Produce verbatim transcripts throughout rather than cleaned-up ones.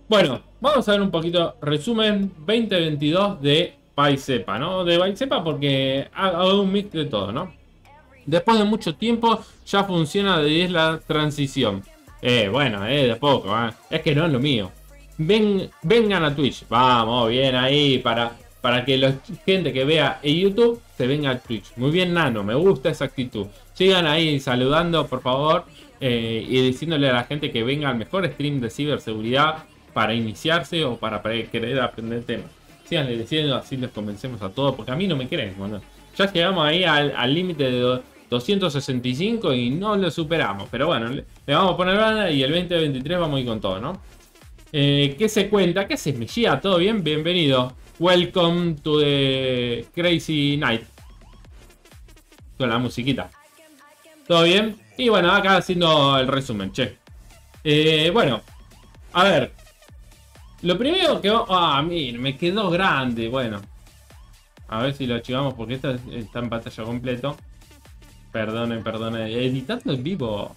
Bueno, vamos a ver un poquito resumen veinte veintidós de Paisepa, ¿no? De Paisepa porque hago un mix de todo, ¿no? Después de mucho tiempo ya funciona de es la transición. Eh, bueno, eh, de poco, ¿eh? Es que no es lo mío. Ven, vengan a Twitch. Vamos, bien ahí para, para que la gente que vea en YouTube se venga a Twitch. Muy bien, Nano, me gusta esa actitud. Sigan ahí saludando, por favor, eh, y diciéndole a la gente que venga al mejor stream de ciberseguridad para iniciarse o para, para querer aprender temas. Síganle diciendo, así les convencemos a todos, porque a mí no me creen, bueno. Ya llegamos ahí al límite de doscientos sesenta y cinco y no lo superamos. Pero bueno, le, le vamos a poner banda y el veinte veintitrés vamos a ir con todo, ¿no? Eh, ¿Qué se cuenta? ¿Qué se me llega? ¿Todo bien? Bienvenido. Welcome to the Crazy Night. Con la musiquita. ¿Todo bien? Y bueno, acá haciendo el resumen, che. Eh, bueno, a ver. Lo primero que... Ah, mira, me quedó grande. Bueno. A ver si lo archivamos porque esta está en pantalla completo. Perdone, perdone. Editando en vivo.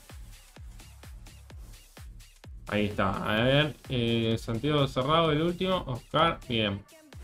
Ahí está. A ver. Eh, Santiago cerrado, el último. Oscar. Bien.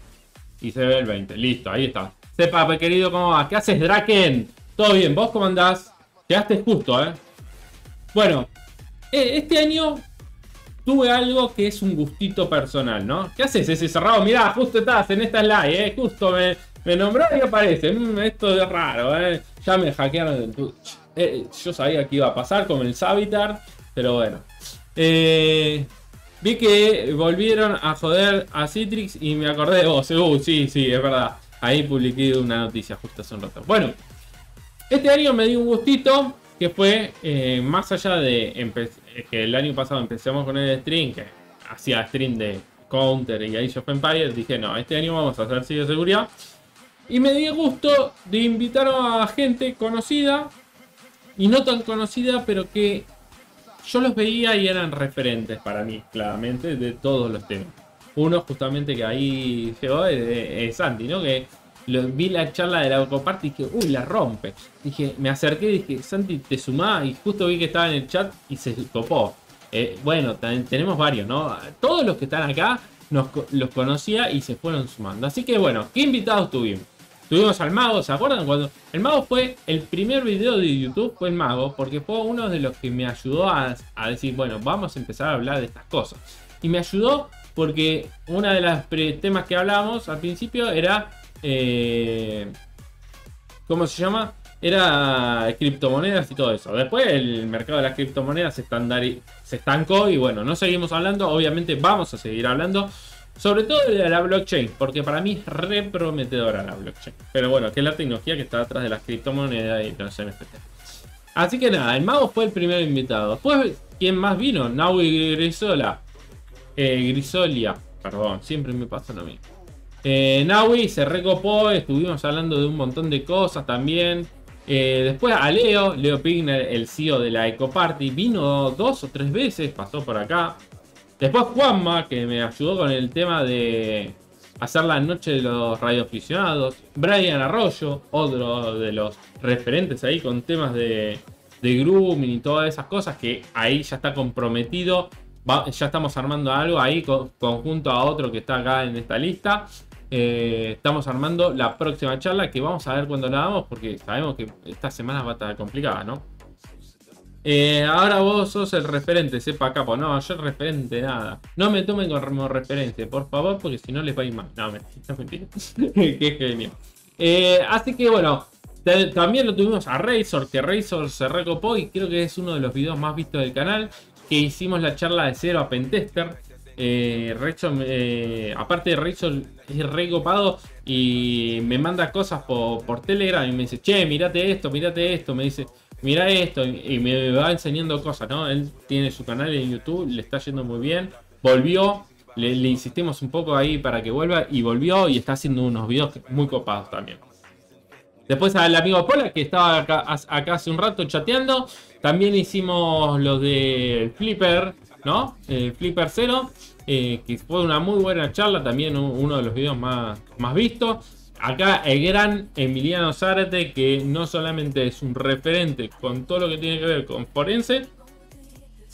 Y se ve el veinte. Listo, ahí está. Sepa, querido, ¿cómo va? ¿Qué haces, Draken? ¿Todo bien? ¿Vos cómo andás? Quedaste justo, ¿eh? Bueno. Eh, este año tuve algo que es un gustito personal, ¿no? ¿Qué haces ese cerrado? Mirá, justo estás en esta slide, ¿eh? Justo me... Me nombró y aparece. Mm, esto es raro, eh. Ya me hackearon el Twitch. Eh, yo sabía que iba a pasar con el Savitar. Pero bueno. Eh, vi que volvieron a joder a Citrix y me acordé de vos. Uh, sí, sí, es verdad. Ahí publiqué una noticia justo hace un rato. Bueno. Este año me dio un gustito. Que fue eh, más allá de que el año pasado empezamos con el stream. Que hacía stream de Counter y Age of Empires. Dije, no, este año vamos a hacer ciberseguridad. Y me dio gusto de invitar a gente conocida y no tan conocida, pero que yo los veía y eran referentes para mí, claramente, de todos los temas. Uno justamente que ahí llegó es, es Santi, ¿no? Que lo, vi la charla de la Ecoparty y dije, uy, la rompe. Dije, me acerqué y dije, Santi, te sumás, y justo vi que estaba en el chat y se topó. Eh, bueno, tenemos varios, ¿no? Todos los que están acá nos, los conocía y se fueron sumando. Así que bueno, ¿qué invitados tuvimos? Tuvimos al Mago, ¿se acuerdan? Cuando el Mago fue el primer video de YouTube, fue el Mago, porque fue uno de los que me ayudó a, a decir, bueno, vamos a empezar a hablar de estas cosas. Y me ayudó porque uno de los temas que hablábamos al principio era, eh, ¿cómo se llama? Era criptomonedas y todo eso. Después el mercado de las criptomonedas se, se estancó y bueno, no seguimos hablando. Obviamente vamos a seguir hablando. Sobre todo de la blockchain, porque para mí es re prometedora la blockchain. Pero bueno, que es la tecnología que está detrás de las criptomonedas y los N F T. Así que nada, el Mago fue el primer invitado. Después, ¿quién más vino? Naui Grisola. Eh, Grisolia, perdón, siempre me pasa lo mismo. Eh, Naui se recopó, estuvimos hablando de un montón de cosas también. Eh, después a Leo, Leo Pigner, el C E O de la Ecoparty, vino dos o tres veces, pasó por acá. Después Juanma, que me ayudó con el tema de hacer la noche de los radioaficionados. Brian Arroyo, otro de los referentes ahí con temas de, de grooming y todas esas cosas, que ahí ya está comprometido. Va, ya estamos armando algo ahí con, conjunto a otro que está acá en esta lista. Eh, estamos armando la próxima charla que vamos a ver cuándo la damos, porque sabemos que esta semana va a estar complicada, ¿no? Eh, ahora vos sos el referente, sepa capo. No, yo el referente nada. No me tomen como referencia, por favor, porque si no les va a ir mal. No, mentira, mentira. Qué genio. Eh, así que bueno, también lo tuvimos a Razor, que Razor se recopó y creo que es uno de los videos más vistos del canal. Que hicimos la charla de cero a Pentester. Eh, Razor, eh, aparte de Razor, es recopado y me manda cosas por, por Telegram y me dice, che, mirate esto, mirate esto. Me dice, mira esto, y me va enseñando cosas, ¿no? Él tiene su canal en YouTube, le está yendo muy bien. Volvió, le, le insistimos un poco ahí para que vuelva y volvió y está haciendo unos videos muy copados también. Después al amigo Pola, que estaba acá, acá hace un rato chateando. También hicimos los de Flipper, ¿no? Eh, Flipper cero, eh, que fue una muy buena charla, también uno de los videos más, más vistos. Acá el gran Emiliano Zárate, que no solamente es un referente con todo lo que tiene que ver con forense,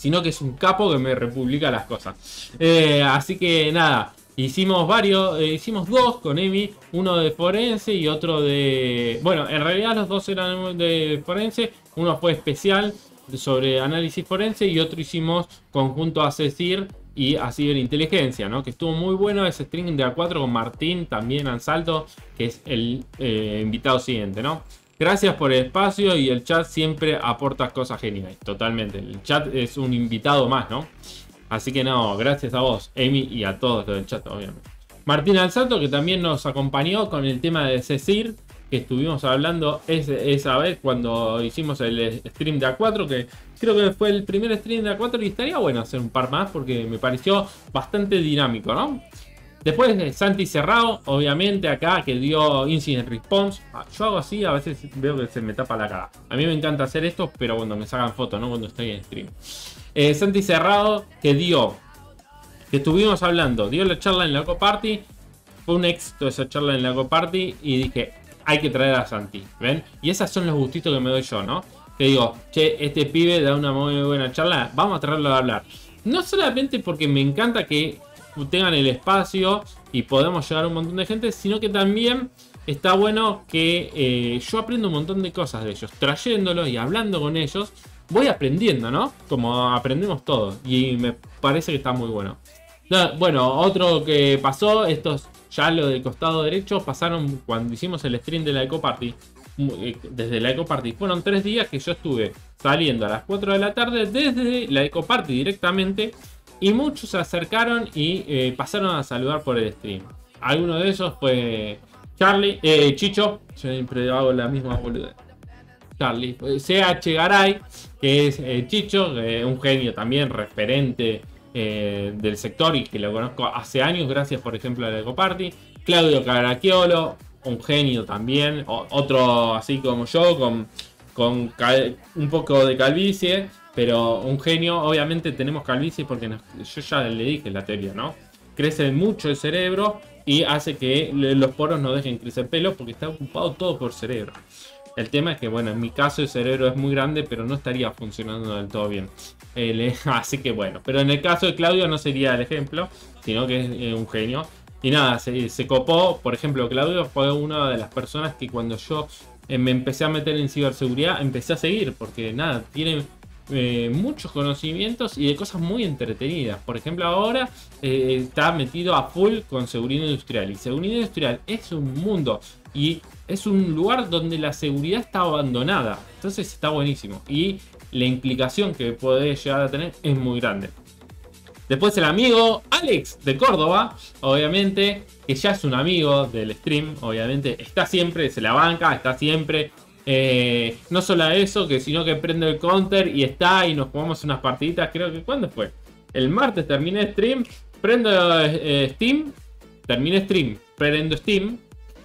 sino que es un capo que me republica las cosas. Eh, así que nada, hicimos varios, eh, hicimos dos con Emi, uno de forense y otro de... Bueno, en realidad los dos eran de forense, uno fue especial sobre análisis forense y otro hicimos conjunto a CECIR y a ciberinteligencia, ¿no? Que estuvo muy bueno ese stream de A cuatro con Martín, también Ansalto, que es el eh, invitado siguiente, ¿no? Gracias por el espacio y el chat siempre aporta cosas geniales, totalmente. El chat es un invitado más, ¿no? Así que no, gracias a vos, Emi, y a todos los del chat, obviamente. Martín Ansalto, que también nos acompañó con el tema de CECIR, que estuvimos hablando ese, esa vez cuando hicimos el stream de A cuatro, que creo que fue el primer stream de A cuatro y estaría bueno hacer un par más porque me pareció bastante dinámico, ¿no? Después de Santi Cerrado, obviamente acá, que dio Incident Response. Yo hago así, a veces veo que se me tapa la cara. A mí me encanta hacer esto, pero cuando me sacan fotos, no cuando estoy en stream. Eh, Santi Cerrado, que dio, que estuvimos hablando, dio la charla en la Eco-Party. Fue un éxito esa charla en la Eco-Party y dije, hay que traer a Santi, ¿ven? Y esos son los gustitos que me doy yo, ¿no? Que digo, che, este pibe da una muy buena charla, vamos a traerlo a hablar. No solamente porque me encanta que tengan el espacio y podamos llegar a un montón de gente, sino que también está bueno que eh, yo aprendo un montón de cosas de ellos. Trayéndolos y hablando con ellos, voy aprendiendo, ¿no? Como aprendemos todos. Y me parece que está muy bueno. Bueno, otro que pasó, estos ya lo del costado derecho, pasaron cuando hicimos el stream de la Eco-Party. Desde la Eco-Party fueron tres días que yo estuve saliendo a las cuatro de la tarde desde la Eco-Party directamente. Y muchos se acercaron y eh, pasaron a saludar por el stream. Alguno de esos fue Charlie, eh, Chicho, yo siempre hago la misma boludez. Charlie, C H Garay, que es eh, Chicho, eh, un genio también, referente eh, del sector y que lo conozco hace años, gracias por ejemplo a la Eco-Party. Claudio Caracchiolo, un genio también, o, otro así como yo, con, con un poco de calvicie. Pero un genio, obviamente tenemos calvicie porque nos, yo ya le dije la teoría, ¿no? Crece mucho el cerebro y hace que los poros no dejen crecer pelo porque está ocupado todo por cerebro. El tema es que, bueno, en mi caso el cerebro es muy grande, pero no estaría funcionando del todo bien. Eh, así que bueno, pero en el caso de Claudio no sería el ejemplo, sino que es eh, un genio. Y nada, se, se copó, por ejemplo, Claudio fue una de las personas que cuando yo eh, me empecé a meter en ciberseguridad, empecé a seguir, porque nada, tiene... Eh, muchos conocimientos y de cosas muy entretenidas. Por ejemplo, ahora eh, está metido a full con seguridad industrial. Y seguridad industrial es un mundo y es un lugar donde la seguridad está abandonada. Entonces está buenísimo. Y la implicación que puede llegar a tener es muy grande. Después el amigo Alex de Córdoba, obviamente, que ya es un amigo del stream. Obviamente está siempre, se la banca, está siempre. Eh, no solo eso, que sino que prende el counter y está y nos jugamos unas partiditas. Creo que ¿cuándo fue? El martes terminé stream, prendo eh, Steam, terminé stream, prendo Steam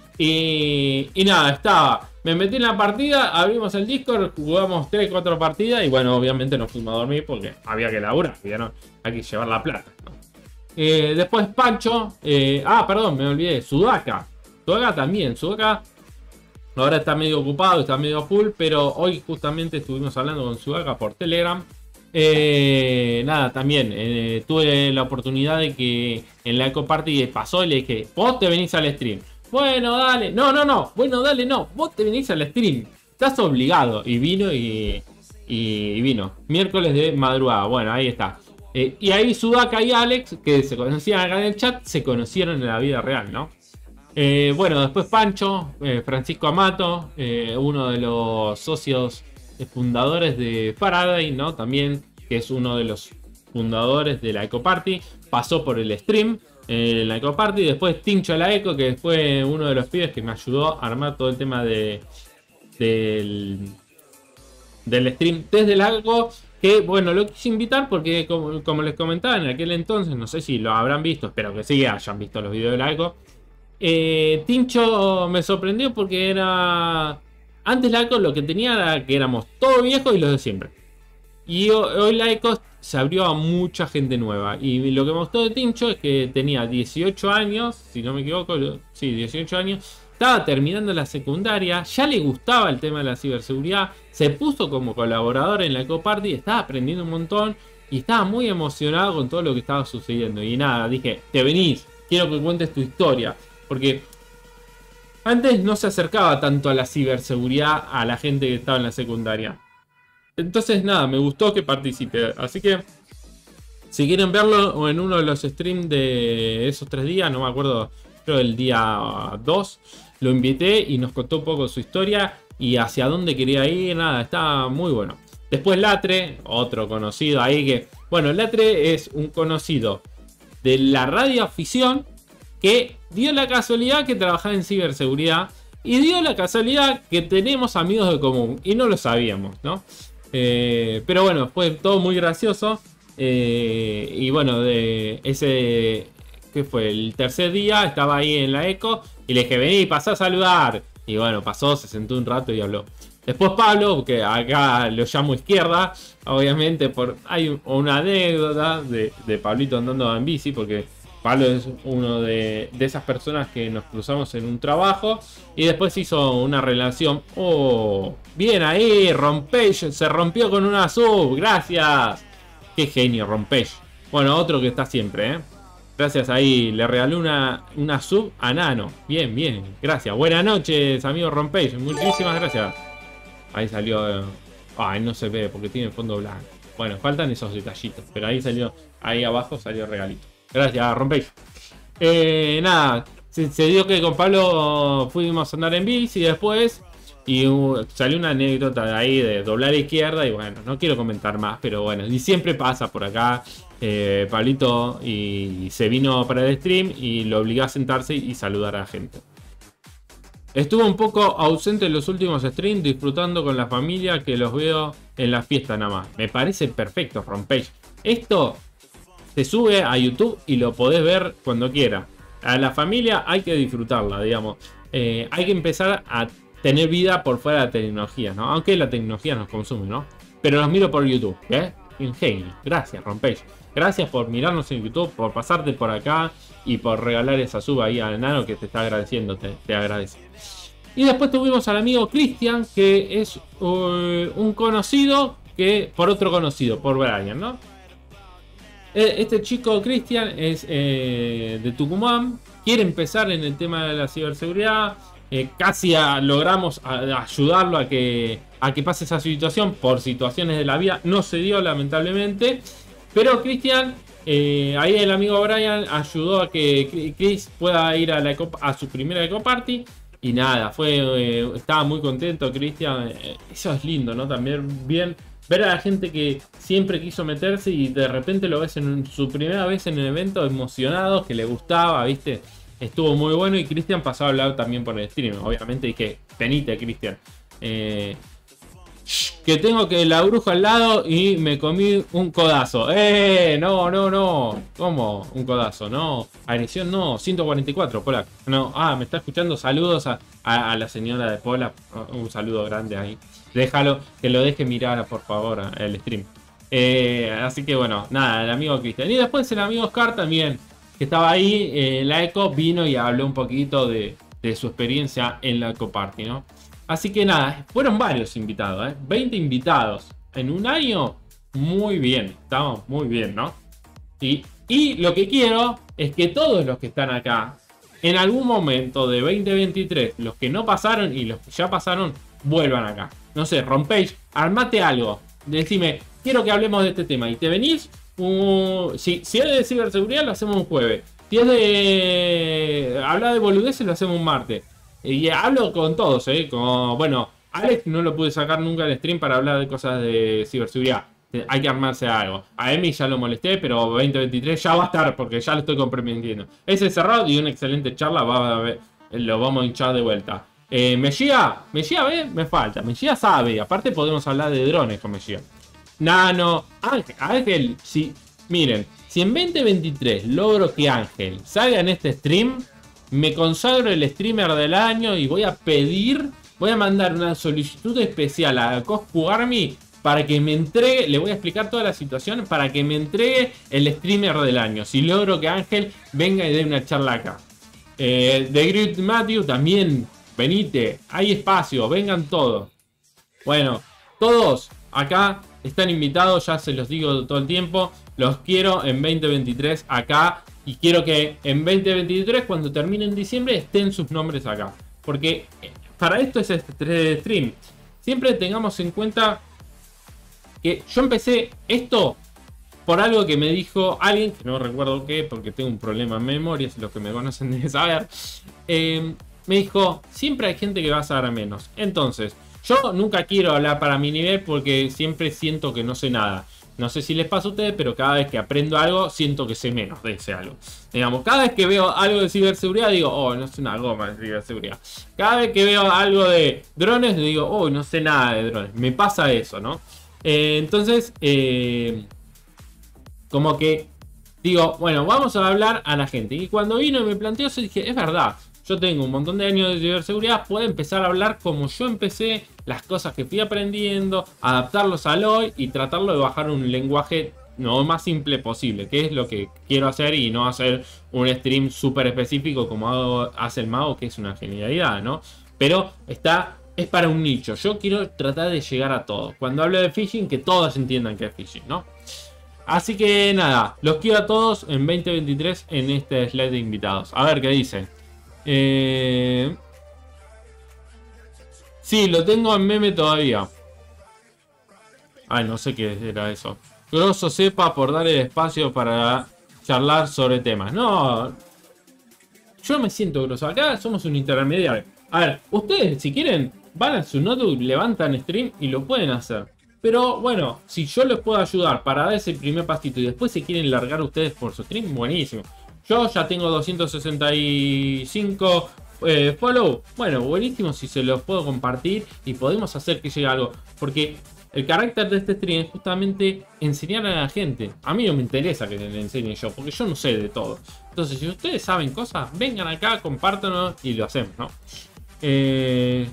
y, y nada, estaba, me metí en la partida, abrimos el Discord, jugamos tres cuatro partidas y bueno, obviamente nos fuimos a dormir porque había que laburar, ¿no? Hay que llevar la plata, ¿no? Eh, después Pancho, eh, ah perdón, me olvidé, Sudaka, Sudaka también, Sudaka ahora está medio ocupado, está medio full, pero hoy justamente estuvimos hablando con Sudaka por Telegram. Eh, nada, también eh, tuve la oportunidad de que en la Eco-Party pasó y le dije, vos te venís al stream. Bueno, dale. No, no, no. Bueno, dale, no. Vos te venís al stream. Estás obligado. Y vino y, y vino. Miércoles de madrugada. Bueno, ahí está. Eh, y ahí Sudaka y Alex, que se conocían acá en el chat, se conocieron en la vida real, ¿no? Eh, bueno, después Pancho, eh, Francisco Amato, eh, uno de los socios fundadores de Faraday, ¿no? También, que es uno de los fundadores de la Eco-Party, pasó por el stream en eh, la Eco-Party. Después Tincho la Eco, que fue uno de los pibes que me ayudó a armar todo el tema de, del, del stream desde la Eco. Que bueno, lo quise invitar porque, como, como les comentaba en aquel entonces, no sé si lo habrán visto, espero que sí hayan visto los videos de la Eco. Eh, Tincho me sorprendió porque era... Antes la Eco lo que tenía era que éramos todos viejos y los de siempre. Y hoy la Eco se abrió a mucha gente nueva. Y lo que me gustó de Tincho es que tenía dieciocho años, si no me equivoco, sí, dieciocho años. Estaba terminando la secundaria, ya le gustaba el tema de la ciberseguridad. Se puso como colaborador en la Eco-Party, estaba aprendiendo un montón. y estaba muy emocionado con todo lo que estaba sucediendo. Y nada, dije, te venís, quiero que cuentes tu historia. Porque antes no se acercaba tanto a la ciberseguridad a la gente que estaba en la secundaria. Entonces nada, me gustó que participe. Así que si quieren verlo en uno de los streams de esos tres días, no me acuerdo, creo el día dos, lo invité y nos contó un poco su historia y hacia dónde quería ir. Nada, está muy bueno. Después Latre, otro conocido ahí que... Bueno, Latre es un conocido de la radioafición que dio la casualidad que trabajaba en ciberseguridad y dio la casualidad que tenemos amigos de común y no lo sabíamos, ¿no? Eh, pero bueno, fue todo muy gracioso. Eh, y bueno, de ese que fue el tercer día, estaba ahí en la eco y le dije, vení, pasá a saludar. Y bueno, pasó, se sentó un rato y habló. Después Pablo, que acá lo llamo izquierda, obviamente por hay una anécdota de, de Pablito andando en bici, porque Pablo es uno de, de esas personas que nos cruzamos en un trabajo y después hizo una relación. Oh, bien ahí, Rompeix, se rompió con una sub, gracias. Qué genio, Rompeix. Bueno, otro que está siempre, ¿eh? Gracias ahí, le regaló una, una sub a Nano. Bien, bien, gracias. Buenas noches, amigo Rompeix, muchísimas gracias. Ahí salió... Ay, no se ve porque tiene el fondo blanco. Bueno, faltan esos detallitos, pero ahí salió, ahí abajo salió el regalito. Gracias, Rompeix. Eh, nada, se, se dio que con Pablo fuimos a andar en bici y después... Y uh, salió una anécdota de ahí de doblar a izquierda. Y bueno, no quiero comentar más, pero bueno. Y siempre pasa por acá. Eh, Pablito y, y se vino para el stream y lo obligó a sentarse y saludar a la gente. Estuve un poco ausente en los últimos streams, disfrutando con la familia, que los veo en la fiesta nada más. Me parece perfecto, Rompeix. Esto se sube a YouTube y lo podés ver cuando quiera. A la familia hay que disfrutarla, digamos. Eh, hay que empezar a tener vida por fuera de la tecnología, ¿no? Aunque la tecnología nos consume, ¿no? Pero los miro por YouTube, ¿eh? Ingenio. Gracias, Rompeix. Gracias por mirarnos en YouTube, por pasarte por acá y por regalar esa sub ahí al Nano que te está agradeciendo, te, te agradece. Y después tuvimos al amigo Cristian, que es uh, un conocido que por otro conocido, por Brian, ¿no? Este chico Cristian es eh, de Tucumán, quiere empezar en el tema de la ciberseguridad. Eh, casi a, logramos a, a ayudarlo a que, a que pase esa situación por situaciones de la vida. No se dio, lamentablemente. Pero Cristian, eh, ahí el amigo Brian ayudó a que Chris pueda ir a, la eco, a su primera Eco Party. Y nada, fue eh, estaba muy contento Cristian. Eh, eso es lindo, ¿no? También bien ver a la gente que siempre quiso meterse y de repente lo ves en su primera vez en el evento emocionado, que le gustaba, ¿viste? Estuvo muy bueno y Cristian pasó a hablar también por el stream. Obviamente dije, venite, Cristian. Eh, que tengo que la bruja al lado y me comí un codazo. ¡Eh! No, no, no. ¿Cómo? Un codazo, no. Agresión, no. ciento cuarenta y cuatro, Pola. No. Ah, me está escuchando. Saludos a, a, a la señora de Pola. Un saludo grande ahí. Déjalo, que lo deje mirar, por favor, el stream. Eh, así que bueno, nada, el amigo Cristian. Y después el amigo Oscar también, que estaba ahí en eh, la Eco, vino y habló un poquito de, de su experiencia en la Eco Party, ¿no? Así que nada, fueron varios invitados, ¿eh? veinte invitados en un año, muy bien, estamos muy bien, ¿no? Y, y lo que quiero es que todos los que están acá, en algún momento de veinte veintitrés, los que no pasaron y los que ya pasaron, vuelvan acá. No sé, Rompeix, armate algo, decime, quiero que hablemos de este tema y te venís. Uh, si, si es de ciberseguridad lo hacemos un jueves. Si es de hablar de boludeces lo hacemos un martes. Y hablo con todos, eh. Como, bueno, Alex no lo pude sacar nunca al stream para hablar de cosas de ciberseguridad. Hay que armarse algo. A Emi ya lo molesté, pero veinte veintitrés ya va a estar porque ya lo estoy comprometiendo. Ese cerrado y una excelente charla va a ver, lo vamos a hinchar de vuelta. Eh, Mejía, Mejía, ¿ves? Me falta. Mejía sabe. Aparte podemos hablar de drones con Mejía. Nano, Ángel, Ángel, si, miren, si en veinte veintitrés logro que Ángel salga en este stream, me consagro el streamer del año y voy a pedir, voy a mandar una solicitud especial a Coscu Army para que me entregue, le voy a explicar toda la situación, para que me entregue el streamer del año, si logro que Ángel venga y dé una charla acá. Eh, The Great Matthew también, venite, hay espacio, vengan todos. Bueno, todos acá están invitados, ya se los digo todo el tiempo. Los quiero en veinte veintitrés acá. Y quiero que en veinte veintitrés, cuando termine en diciembre, estén sus nombres acá. Porque para esto es este stream. Siempre tengamos en cuenta que yo empecé esto por algo que me dijo alguien, que no recuerdo qué, porque tengo un problema en memoria, si los que me conocen deben saber. Eh, me dijo, siempre hay gente que va a saber menos. Entonces, yo nunca quiero hablar para mi nivel porque siempre siento que no sé nada. No sé si les pasa a ustedes, pero cada vez que aprendo algo, siento que sé menos de ese algo. Digamos, cada vez que veo algo de ciberseguridad, digo, oh, no sé una goma de ciberseguridad. Cada vez que veo algo de drones, digo, oh, no sé nada de drones. Me pasa eso, ¿no? Eh, entonces, eh... como que digo, bueno, vamos a hablar a la gente. Y cuando vino y me planteó eso, dije, es verdad. Yo tengo un montón de años de ciberseguridad. Puedo empezar a hablar como yo empecé. Las cosas que fui aprendiendo. Adaptarlos al hoy. Y tratarlo de bajar un lenguaje lo más simple posible. Que es lo que quiero hacer. Y no hacer un stream súper específico como hago, hace el mago. Que es una genialidad, ¿no? Pero está... es para un nicho. Yo quiero tratar de llegar a todos. Cuando hablo de phishing, que todos entiendan que es phishing, ¿no? Así que nada, los quiero a todos en veinte veintitrés en este slide de invitados. A ver qué dice. Eh... Sí, lo tengo en meme todavía. Ay, no sé qué era eso. Grosso sepa por dar el espacio para charlar sobre temas. No, yo me siento grosso. Acá somos un intermediario. A ver, ustedes si quieren van a su notebook, levantan stream y lo pueden hacer. Pero bueno, si yo les puedo ayudar para dar ese primer pasito y después se quieren largar ustedes por su stream, buenísimo. Yo ya tengo doscientos sesenta y cinco eh, follow. Bueno, buenísimo si se los puedo compartir y podemos hacer que llegue algo. Porque el carácter de este stream es justamente enseñar a la gente. A mí no me interesa que le enseñe yo, porque yo no sé de todo. Entonces, si ustedes saben cosas, vengan acá, compártanos y lo hacemos, ¿no? Eh...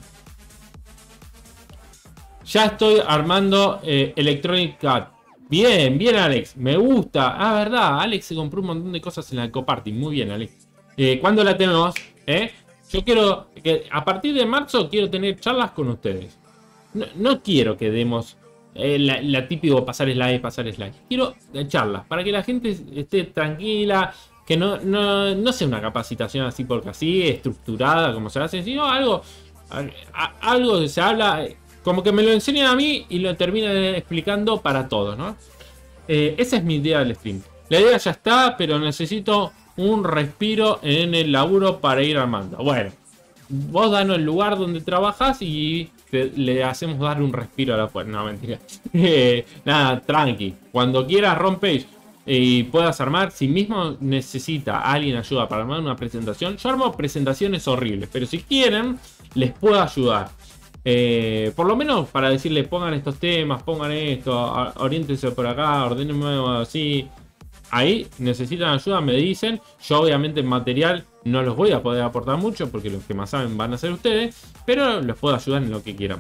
Ya estoy armando eh, Electronic Cat. Bien, bien Alex, me gusta. Ah, verdad, Alex se compró un montón de cosas en la Ecoparty. Muy bien, Alex. Eh, ¿Cuándo la tenemos? ¿Eh? Yo quiero que a partir de marzo quiero tener charlas con ustedes. No, no quiero que demos eh, la, la típico pasar slide, pasar slide. Quiero eh, charlas para que la gente esté tranquila. Que no, no, no sea una capacitación así porque así, estructurada como se hace, sino algo, a, algo que se habla... como que me lo enseñan a mí y lo terminan explicando para todos, ¿no? Eh, esa es mi idea del stream. La idea ya está, pero necesito un respiro en el laburo para ir armando. Bueno, vos danos el lugar donde trabajas y te, le hacemos dar un respiro a la puerta. No, mentira. Eh, nada, tranqui. Cuando quieras rompes y puedas armar, si mismo necesita alguien ayuda para armar una presentación, yo armo presentaciones horribles, pero si quieren, les puedo ayudar. Eh, por lo menos para decirles pongan estos temas, pongan esto, oriéntense por acá, ordenenme así. Ahí necesitan ayuda, me dicen. Yo obviamente en material no los voy a poder aportar mucho porque los que más saben van a ser ustedes, pero los puedo ayudar en lo que quieran.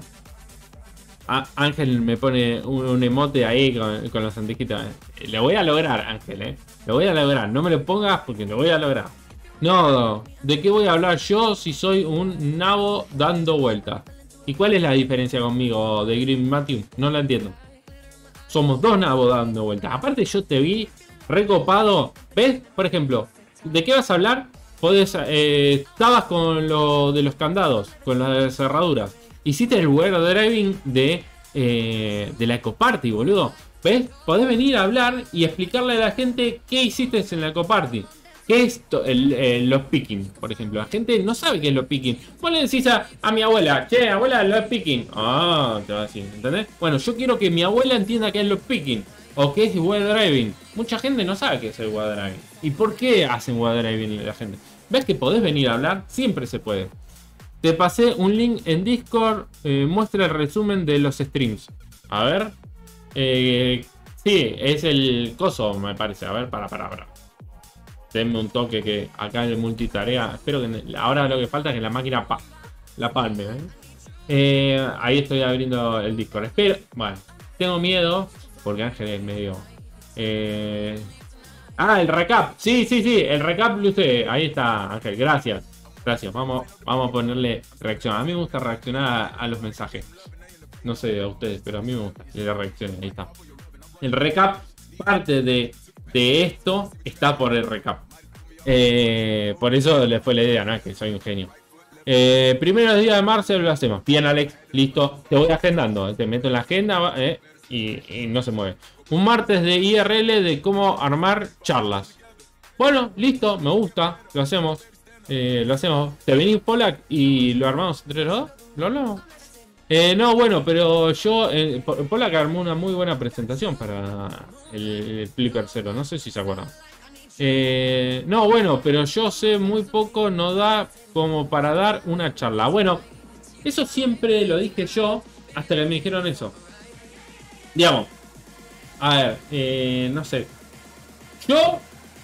Ah, Ángel me pone un, un emote ahí con, con los antejitos. Le voy a lograr, Ángel, eh. Lo voy a lograr, no me lo pongas porque lo voy a lograr. No, ¿de qué voy a hablar yo si soy un nabo dando vueltas? ¿Y cuál es la diferencia conmigo de Green Matthew? No la entiendo. Somos dos nabos dando vueltas. Aparte yo te vi recopado. ¿Ves? Por ejemplo, ¿de qué vas a hablar? Podés, eh, estabas con lo de los candados, con las cerraduras. Hiciste el web driving de, eh, de la Ecoparty, boludo. ¿Ves? Podés venir a hablar y explicarle a la gente qué hiciste en la Ecoparty. ¿Qué es el, el, los picking, por ejemplo? La gente no sabe qué es los picking. Vos le decís a, a mi abuela, che, abuela, los picking. Ah, te va a decir, ¿entendés? Bueno, yo quiero que mi abuela entienda qué es los picking. O qué es web driving. Mucha gente no sabe qué es el web driving. ¿Y por qué hacen web driving la gente? ¿Ves que podés venir a hablar? Siempre se puede. Te pasé un link en Discord. Eh, muestra el resumen de los streams. A ver. Eh, sí, es el coso, me parece. A ver, para, para, para. Denme un toque que acá en el multitarea. Espero que ahora lo que falta es que la máquina pa, la palme. ¿eh? Eh, ahí estoy abriendo el Discord. Espero. Bueno, tengo miedo. Porque Ángel es medio. Eh... Ah, el recap. Sí, sí, sí. El recap de usted. Ahí está, Ángel. Gracias. Gracias. Vamos, vamos a ponerle reacción. A mí me gusta reaccionar a, a los mensajes. No sé a ustedes, pero a mí me gusta. La reacción, ahí está. El recap, parte de, de esto está por el recap. Eh, por eso les fue la idea, ¿no? Que soy un genio. Eh, primeros días de marzo lo hacemos. Bien, Alex, listo. Te voy agendando. Te meto en la agenda eh, y, y no se mueve. Un martes de I R L de cómo armar charlas. Bueno, listo, me gusta. Lo hacemos. Eh, lo hacemos. Te venís, Polak, y lo armamos entre los dos. ¿Lo hablamos? Eh, no, bueno, pero yo... Eh, Polak armó una muy buena presentación para el, el Flipper Cero. No sé si se acuerdan. Eh, no, bueno, pero yo sé muy poco, no da como para dar una charla. Bueno, eso siempre lo dije yo, hasta que me dijeron eso. Digamos, a ver, eh, no sé. Yo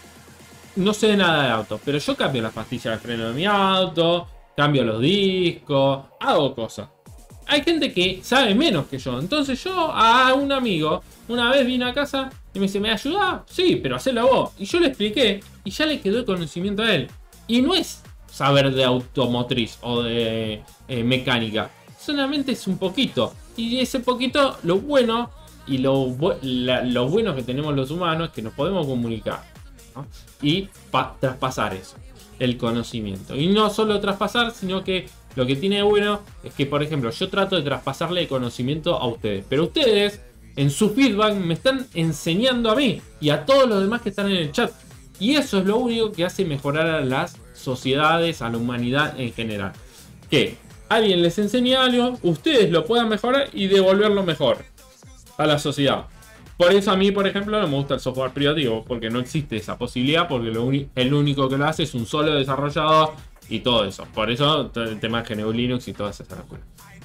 no sé nada de auto, pero yo cambio las pastillas de freno de mi auto, cambio los discos, hago cosas. Hay gente que sabe menos que yo, entonces yo a un amigo una vez vine a casa y me dice, ¿me ayuda? Sí, pero hacelo vos. Y yo le expliqué y ya le quedó el conocimiento a él. Y no es saber de automotriz o de eh, mecánica, solamente es un poquito. Y ese poquito, lo bueno y lo, la, lo bueno que tenemos los humanos es que nos podemos comunicar, ¿no? Y traspasar eso, el conocimiento. Y no solo traspasar, sino que lo que tiene bueno es que, por ejemplo, yo trato de traspasarle el conocimiento a ustedes. Pero ustedes, en su feedback, me están enseñando a mí y a todos los demás que están en el chat. Y eso es lo único que hace mejorar a las sociedades, a la humanidad en general. Que alguien les enseñe algo, ustedes lo puedan mejorar y devolverlo mejor a la sociedad. Por eso a mí, por ejemplo, no me gusta el software privativo, porque no existe esa posibilidad, porque lo el único que lo hace es un solo desarrollador y todo eso. Por eso el tema de G N U Linux y todas esas locuras.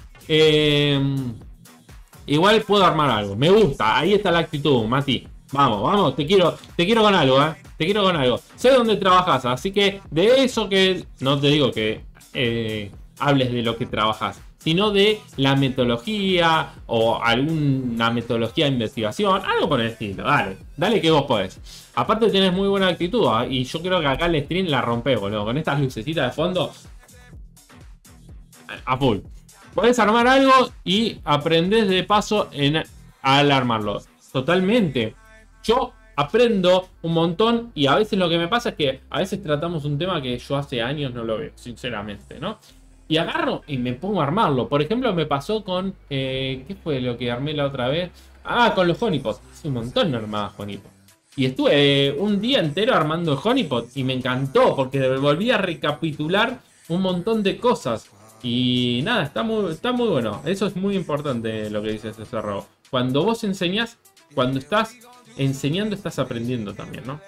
Eh, igual puedo armar algo. Me gusta. Ahí está la actitud, Mati. Vamos, vamos. Te quiero, te quiero con algo, ¿eh? Te quiero con algo. Sé dónde trabajas, así que de eso que... No te digo que eh, hables de lo que trabajas, sino de la metodología o alguna metodología de investigación. Algo por el estilo. Dale. Dale que vos podés. Aparte tenés muy buena actitud, ¿eh? Y yo creo que acá el stream la rompe, boludo. Con estas lucecitas de fondo. A full. Podés armar algo y aprendés de paso en, al armarlo. Totalmente. Yo aprendo un montón y a veces lo que me pasa es que a veces tratamos un tema que yo hace años no lo veo, sinceramente, ¿no? Y agarro y me pongo a armarlo. Por ejemplo, me pasó con... Eh, ¿qué fue lo que armé la otra vez? Ah, con los honeypots. Hace un montón no armaba honeypots. Y estuve eh, un día entero armando el honeypot y me encantó porque volví a recapitular un montón de cosas. Y nada, está muy, está muy bueno. Eso es muy importante lo que dice César Rago. Cuando vos enseñás, cuando estás enseñando, estás aprendiendo también, ¿no?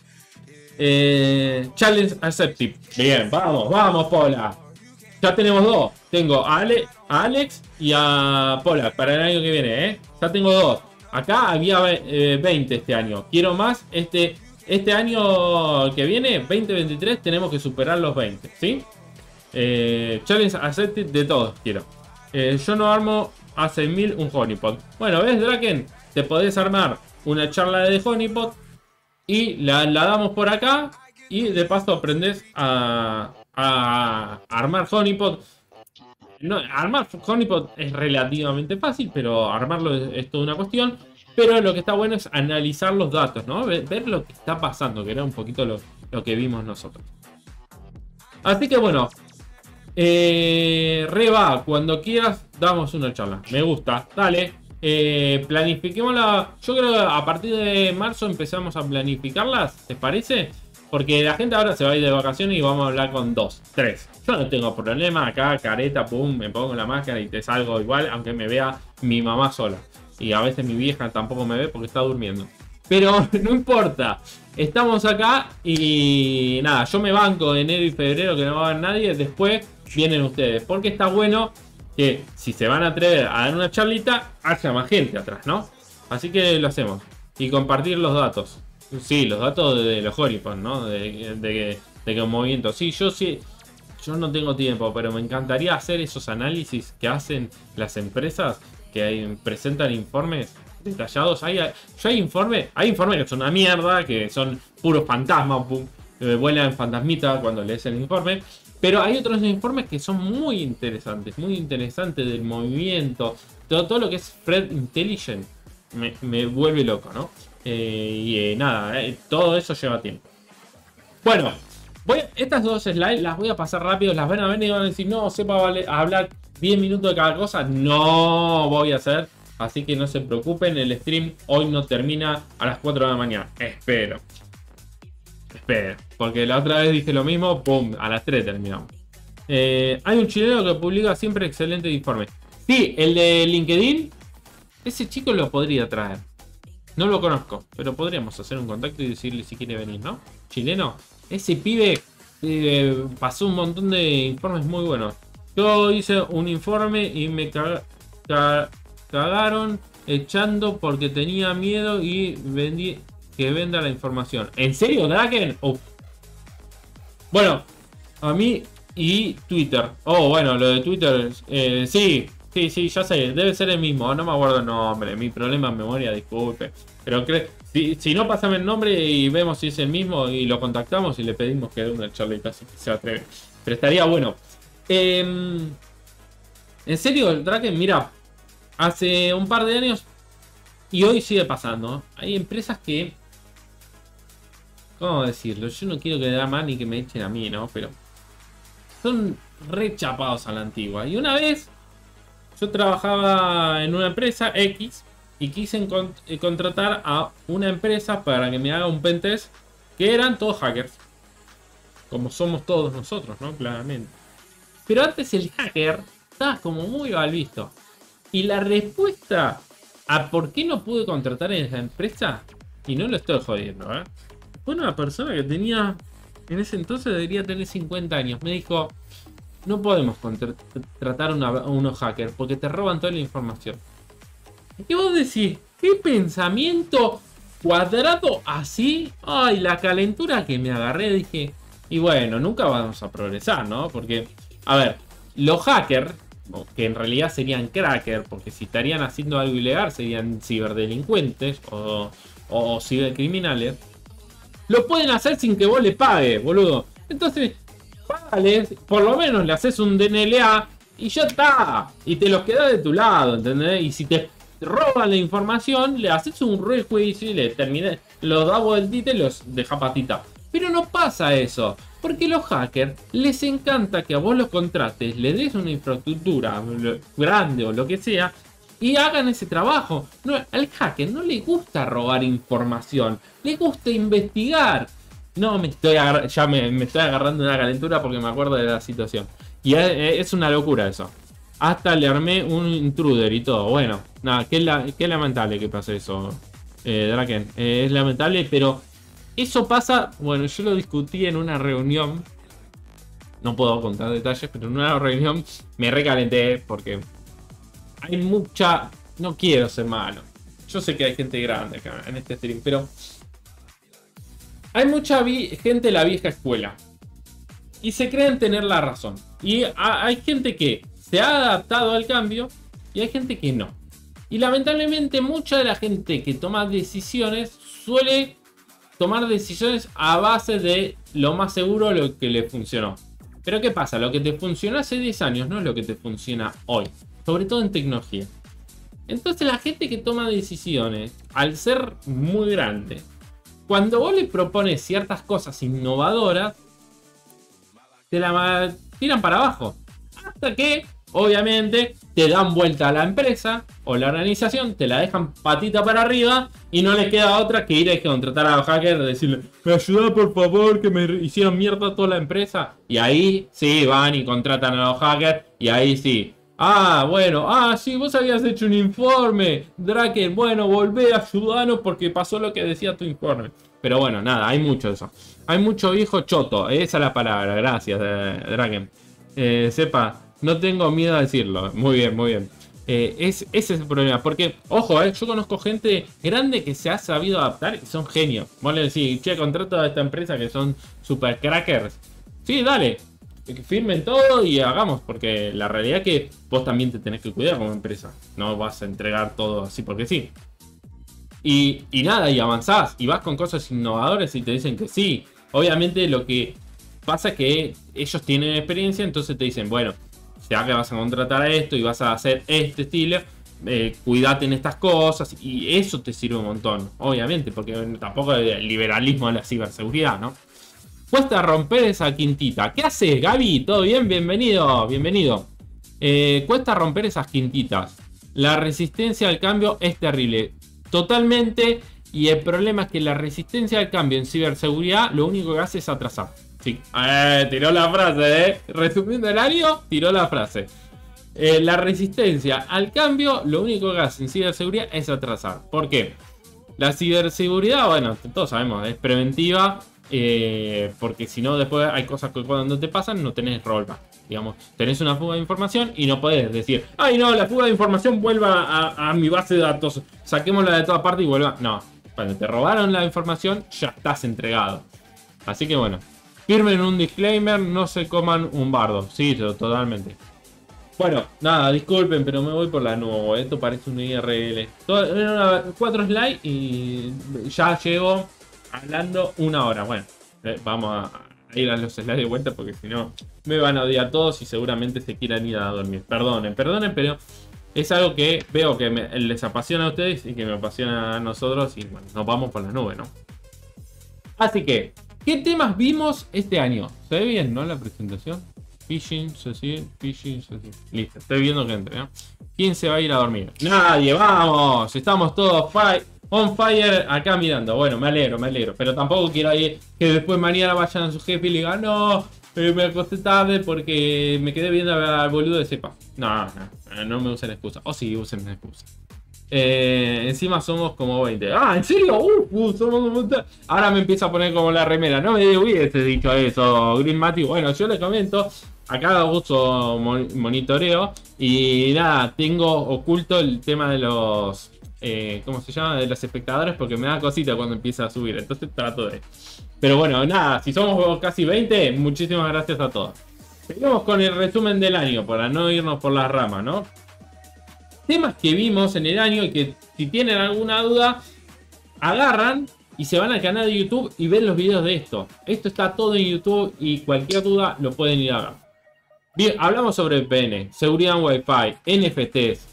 Eh, challenge accepted. Bien, vamos, vamos, Pola. Ya tenemos dos. Tengo a, Ale, a Alex y a Pola para el año que viene, ¿eh? Ya tengo dos. Acá había eh, veinte este año. Quiero más. Este, este año que viene, veinte veintitrés, tenemos que superar los veinte, ¿sí? Eh, challenge accepted de todos quiero. Eh, yo no armo a seis mil un honeypot. Bueno, ¿ves, Draken? Te podés armar una charla de honeypot y la, la damos por acá. Y de paso aprendes a, a armar honeypot. No, armar honeypot es relativamente fácil, pero armarlo es, es toda una cuestión. Pero lo que está bueno es analizar los datos, ¿no? Ver, ver lo que está pasando, que era un poquito lo, lo que vimos nosotros. Así que bueno, eh, Reba, cuando quieras damos una charla. Me gusta, dale. Eh, planifiquémosla. Yo creo que a partir de marzo empezamos a planificarlas, ¿te parece? Porque la gente ahora se va a ir de vacaciones y vamos a hablar con dos, tres. Yo no tengo problema, acá careta, pum, me pongo la máscara y te salgo igual, aunque me vea mi mamá sola. Y a veces mi vieja tampoco me ve porque está durmiendo. Pero no importa, estamos acá y nada, yo me banco enero y febrero que no va a haber nadie, después vienen ustedes. Porque está bueno que si se van a atrever a dar una charlita, haya más gente atrás, ¿no? Así que lo hacemos. Y compartir los datos. Sí, los datos de los honeypots, ¿no? De, de, de que un movimiento. Sí, yo sí. Yo no tengo tiempo, pero me encantaría hacer esos análisis que hacen las empresas que hay, presentan informes detallados. Hay, yo hay informes, hay informes que son una mierda, que son puros fantasmas, pum, eh, vuelan fantasmitas cuando lees el informe. Pero hay otros informes que son muy interesantes, muy interesantes del movimiento. Todo, todo lo que es Threat Intelligence me, me vuelve loco, ¿no? Eh, y eh, nada, eh, todo eso lleva tiempo. Bueno, voy a, estas dos slides las voy a pasar rápido, las van a ver y van a decir, no, sepa vale, hablar diez minutos de cada cosa. No voy a hacer, así que no se preocupen, el stream hoy no termina a las cuatro de la mañana. Espero. Espero, porque la otra vez dije lo mismo, pum, a las tres terminamos. Eh, hay un chileno que publica siempre excelentes informes. Sí, el de LinkedIn, ese chico lo podría traer. No lo conozco, pero podríamos hacer un contacto y decirle si quiere venir, ¿no? Chileno. Ese pibe eh, pasó un montón de informes muy buenos. Yo hice un informe y me cag cag cagaron echando porque tenía miedo y vendí que venda la información. ¿En serio, Draken? Uf. Bueno, a mí y Twitter. Oh, bueno, lo de Twitter. Eh, sí. Sí, sí, ya sé, debe ser el mismo, no me acuerdo el nombre, mi problema en memoria, disculpe. Pero si, si no, pásame el nombre y vemos si es el mismo y lo contactamos y le pedimos que dé una charlita si se atreve. Pero estaría bueno. Eh, en serio, el Draken, mira, hace un par de años y hoy sigue pasando. Hay empresas que... ¿Cómo decirlo? Yo no quiero que dé más ni que me echen a mí, ¿no? Pero son re chapados a la antigua. Y una vez... Yo trabajaba en una empresa X y quise encont contratar a una empresa para que me haga un pentest que eran todos hackers. Como somos todos nosotros, ¿no? Claramente. Pero antes el hacker estaba como muy mal visto. Y la respuesta a por qué no pude contratar en esa empresa, y no lo estoy jodiendo, ¿eh? Fue una persona que tenía, en ese entonces debería tener cincuenta años. Me dijo... No podemos contratar a unos hackers porque te roban toda la información. ¿Y vos decís? ¿Qué pensamiento cuadrado así? Ay, la calentura que me agarré. Dije, y bueno, nunca vamos a progresar, ¿no? Porque, a ver, los hackers, que en realidad serían crackers, porque si estarían haciendo algo ilegal serían ciberdelincuentes o, o cibercriminales, lo pueden hacer sin que vos le pagues, boludo. Entonces... Vale, por lo menos le haces un D N L A y ya está. Y te los quedas de tu lado, ¿entendés? Y si te roban la información, le haces un rejuicio y le terminas, los da vueltita y los deja patita. Pero no pasa eso, porque los hackers les encanta que a vos los contrates, le des una infraestructura grande o lo que sea y hagan ese trabajo. No, al hacker no le gusta robar información, le gusta investigar. No, me estoy ya me, me estoy agarrando una calentura porque me acuerdo de la situación. Y es, es una locura eso. Hasta le armé un intruder y todo. Bueno, nada, qué, la, qué lamentable que pase eso, eh, Draken. Eh, es lamentable, pero eso pasa... Bueno, yo lo discutí en una reunión. No puedo contar detalles, pero en una reunión me recalenté porque hay mucha... No quiero ser malo. Yo sé que hay gente grande acá en este stream, pero... Hay mucha gente de la vieja escuela y se creen tener la razón. Y hay gente que se ha adaptado al cambio y hay gente que no. Y lamentablemente mucha de la gente que toma decisiones suele tomar decisiones a base de lo más seguro, lo que le funcionó. Pero ¿qué pasa? Lo que te funcionó hace diez años no es lo que te funciona hoy. Sobre todo en tecnología. Entonces la gente que toma decisiones, al ser muy grande... Cuando vos le propones ciertas cosas innovadoras, te la tiran para abajo. Hasta que, obviamente, te dan vuelta a la empresa o la organización, te la dejan patita para arriba y no les queda otra que ir a contratar a los hackers y decirle, me ayuda por favor, que me hicieron mierda toda la empresa. Y ahí sí van y contratan a los hackers y ahí sí. Ah, bueno, ah, sí, vos habías hecho un informe, Draken, bueno, volvé a ayudarnos porque pasó lo que decía tu informe. Pero bueno, nada, hay mucho de eso. Hay mucho viejo choto, esa es la palabra, gracias, eh, Draken. Eh, sepa, no tengo miedo a decirlo, muy bien, muy bien. Eh, es, ese es el problema, porque, ojo, eh, yo conozco gente grande que se ha sabido adaptar y son genios. Vos le decís, che, contrato a esta empresa que son super crackers. Sí, dale. Firmen todo y hagamos, porque la realidad es que vos también te tenés que cuidar como empresa. No vas a entregar todo así porque sí. Y, y nada, y avanzás y vas con cosas innovadoras y te dicen que sí. Obviamente lo que pasa que ellos tienen experiencia, entonces te dicen, bueno, ya que vas a contratar a esto y vas a hacer este estilo, eh, cuídate en estas cosas, y eso te sirve un montón, obviamente, porque tampoco es el liberalismo de la ciberseguridad, ¿no? Cuesta romper esa quintita. ¿Qué haces, Gaby? ¿Todo bien? Bienvenido, bienvenido. Eh, cuesta romper esas quintitas. La resistencia al cambio es terrible. Totalmente. Y el problema es que la resistencia al cambio en ciberseguridad lo único que hace es atrasar. Sí. Eh, tiró la frase, ¿eh? Resumiendo el año, tiró la frase. Eh, la resistencia al cambio lo único que hace en ciberseguridad es atrasar. ¿Por qué? La ciberseguridad, bueno, todos sabemos, es preventiva. Eh, porque si no, después hay cosas que cuando te pasan no tenés rollback. Digamos, tenés una fuga de información y no podés decir, ay no, la fuga de información vuelva a, a mi base de datos, saquémosla de toda parte y vuelva. No, cuando te robaron la información ya estás entregado. Así que bueno, firmen un disclaimer, no se coman un bardo. Sí, totalmente. Bueno, nada, disculpen, pero me voy por la nube. Esto parece un I R L. Todo, una, cuatro slides y ya llego hablando una hora. Bueno, eh, vamos a ir a los slides de vuelta porque si no me van a odiar todos y seguramente se quieran ir a dormir. Perdonen, perdonen, pero es algo que veo que me, les apasiona a ustedes y que me apasiona a nosotros. Y bueno, nos vamos por la nube, ¿no? Así que, ¿qué temas vimos este año? ¿Se ve bien, no? La presentación. Phishing, Cecil, Phishing, Cecil. Listo, estoy viendo que entre, ¿no? ¿Quién se va a ir a dormir? Nadie, vamos. Estamos todos fi on fire acá mirando. Bueno, me alegro, me alegro. Pero tampoco quiero ahí que después mañana vayan a su jefe y le digan, no, eh, me acosté tarde porque me quedé viendo al boludo de cepa. No, no, no me usen excusa. O sí, usen excusa. Eh, encima somos como veinte. Ah, ¿en serio? Uh, uh, somos un montón. Ahora me empieza a poner como la remera. No me hubiese dicho eso, Green Mati. Bueno, yo les comento. Acá uso monitoreo. Y nada, tengo oculto el tema de los... Eh, ¿Cómo se llama? De los espectadores. Porque me da cosita cuando empieza a subir. Entonces trato de... Pero bueno, nada. Si somos casi veinte, muchísimas gracias a todos. Seguimos con el resumen del año. Para no irnos por las ramas, ¿no? Temas que vimos en el año y que si tienen alguna duda, agarran y se van al canal de YouTube y ven los videos de esto. Esto está todo en YouTube y cualquier duda lo pueden ir a ver. Bien, hablamos sobre V P N, seguridad en Wi-Fi, N F Ts.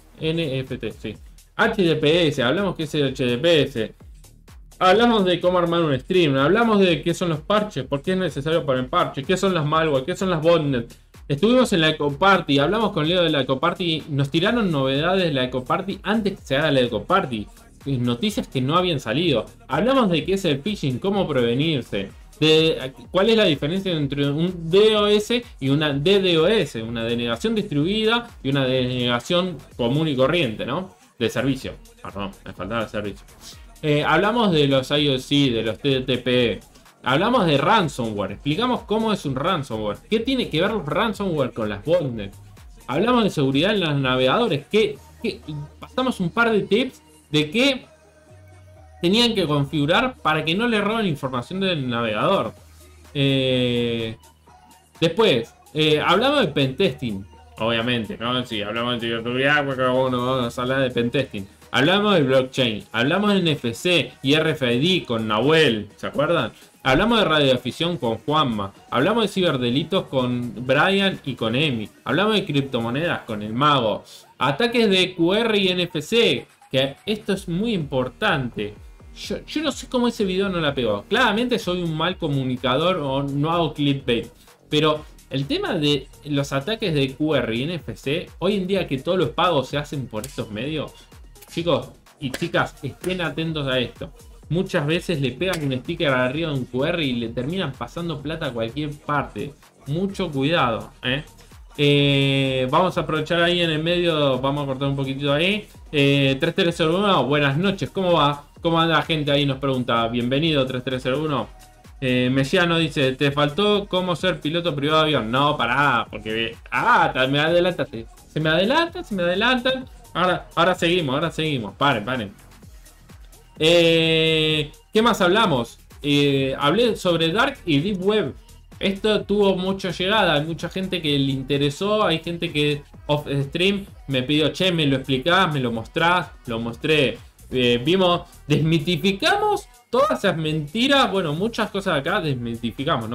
N F T, sí. H D P S, hablamos qué es el H D P S. Hablamos de cómo armar un stream, hablamos de qué son los parches, por qué es necesario para el parche, qué son las malware, qué son las botnet. Estuvimos en la Ecoparty, hablamos con Leo de la Ecoparty, nos tiraron novedades de la Ecoparty antes que se haga la Ecoparty. Noticias que no habían salido. Hablamos de qué es el phishing, cómo prevenirse. De cuál es la diferencia entre un D O S y una D DoS, una denegación distribuida y una denegación común y corriente, ¿no? De servicio. Perdón, me faltaba el servicio. Eh, hablamos de los I O C, de los T T P. Hablamos de ransomware, explicamos cómo es un ransomware, qué tiene que ver los ransomware con las botnets. Hablamos de seguridad en los navegadores, que, que pasamos un par de tips de qué tenían que configurar para que no le roben información del navegador. Eh, después, eh, hablamos de pentesting, obviamente, ¿no? Sí, hablamos de ciberseguridad, porque uno vamos a hablar de pentesting. Hablamos de blockchain, hablamos de N F C y R F I D con Nahuel, ¿se acuerdan? Hablamos de radioafición con Juanma, hablamos de ciberdelitos con Brian y con Emi, hablamos de criptomonedas con el Mago, ataques de Q R y N F C, que esto es muy importante. Yo, yo no sé cómo ese video no la pegó. Claramente soy un mal comunicador o no hago clickbait, pero el tema de los ataques de Q R y N F C, hoy en día que todos los pagos se hacen por estos medios, chicos y chicas, estén atentos a esto. Muchas veces le pegan un sticker arriba de un Q R y le terminan pasando plata a cualquier parte. Mucho cuidado, ¿eh? Eh, vamos a aprovechar ahí en el medio, vamos a cortar un poquitito ahí. Eh, tres tres cero uno, buenas noches, ¿cómo va? ¿Cómo anda la gente ahí? Nos pregunta, bienvenido tres tres cero uno. Eh, Messiano dice, ¿te faltó cómo ser piloto privado de avión? No, pará, porque... Ah, me adelantaste. Se me adelantan, se me adelantan. Ahora, ahora seguimos, ahora seguimos. Paren, paren. Eh, ¿Qué más hablamos? Eh, hablé sobre Dark y Deep Web. Esto tuvo mucha llegada. Hay mucha gente que le interesó. Hay gente que off stream me pidió, che, me lo explicás, me lo mostrás. Lo mostré. Eh, vimos, desmitificamos todas esas mentiras. Bueno, muchas cosas acá desmitificamos, ¿no?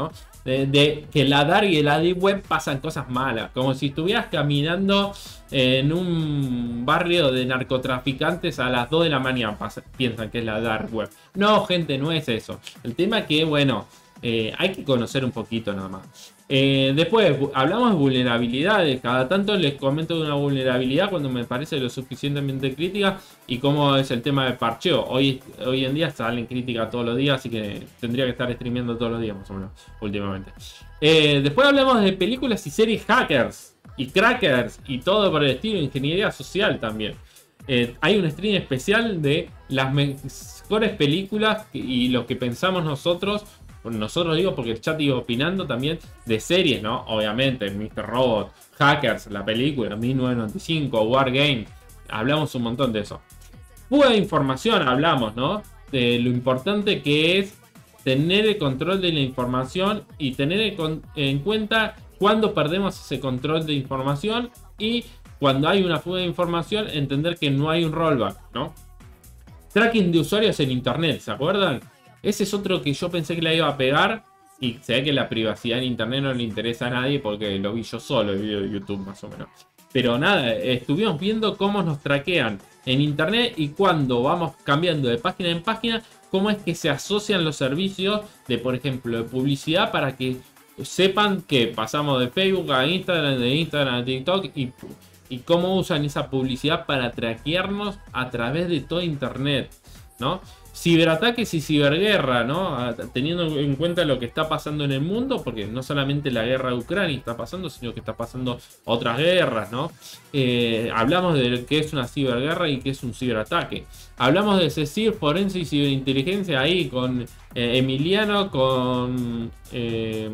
de, de que la dark y la deep web pasan cosas malas, como si estuvieras caminando en un barrio de narcotraficantes a las dos de la mañana, piensan que es la dark web. No, gente, no es eso. El tema es que, bueno, eh, hay que conocer un poquito nada más. Eh, después hablamos de vulnerabilidades. Cada tanto les comento de una vulnerabilidad cuando me parece lo suficientemente crítica y cómo es el tema de parcheo. Hoy, hoy en día salen críticas todos los días, así que tendría que estar streameando todos los días más o menos últimamente. Eh, después hablamos de películas y series hackers y crackers y todo por el estilo, ingeniería social también. Eh, hay un stream especial de las mejores películas y lo que pensamos nosotros. Nosotros digo porque el chat iba opinando también de series, ¿no? Obviamente, míster Robot, Hackers, la película, mil novecientos noventa y cinco, Wargame. Hablamos un montón de eso. Fuga de información, hablamos, ¿no? De lo importante que es tener el control de la información y tener en cuenta cuando perdemos ese control de información y cuando hay una fuga de información, entender que no hay un rollback, ¿no? Tracking de usuarios en internet, ¿se acuerdan? Ese es otro que yo pensé que la iba a pegar y se ve que la privacidad en internet no le interesa a nadie porque lo vi yo solo, el video de YouTube más o menos. Pero nada, estuvimos viendo cómo nos traquean en internet y cuando vamos cambiando de página en página, cómo es que se asocian los servicios de, por ejemplo, de publicidad para que sepan que pasamos de Facebook a Instagram, de Instagram a TikTok y, y cómo usan esa publicidad para traquearnos a través de todo internet, ¿no? Ciberataques y ciberguerra, ¿no? Teniendo en cuenta lo que está pasando en el mundo, porque no solamente la guerra de Ucrania está pasando, sino que está pasando otras guerras, ¿no? Eh, hablamos de qué es una ciberguerra y qué es un ciberataque. Hablamos de CECIR, forense y ciberinteligencia ahí con eh, Emiliano, con, eh,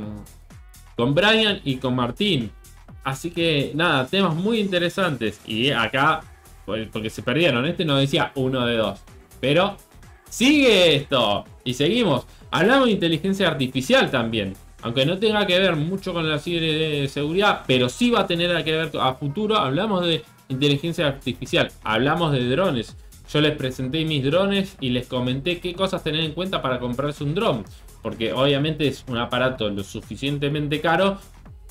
con Brian y con Martín. Así que nada, temas muy interesantes. Y acá, porque se perdieron, este nos decía uno de dos. Pero sigue esto. Y seguimos. Hablamos de inteligencia artificial también. Aunque no tenga que ver mucho con la ciberseguridad, pero sí va a tener que ver a futuro. Hablamos de inteligencia artificial. Hablamos de drones. Yo les presenté mis drones y les comenté qué cosas tener en cuenta para comprarse un dron. Porque obviamente es un aparato lo suficientemente caro,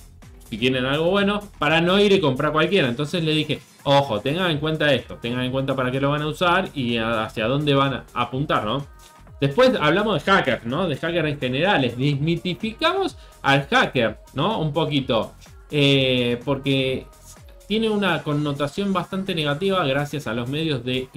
si quieren algo bueno, para no ir y comprar cualquiera. Entonces le dije, ojo, tengan en cuenta esto, tengan en cuenta para qué lo van a usar y hacia dónde van a apuntar, ¿no? Después hablamos de hackers, ¿no? De hackers en general. Desmitificamos al hacker, ¿no? Un poquito. Eh, porque tiene una connotación bastante negativa gracias a los medios de,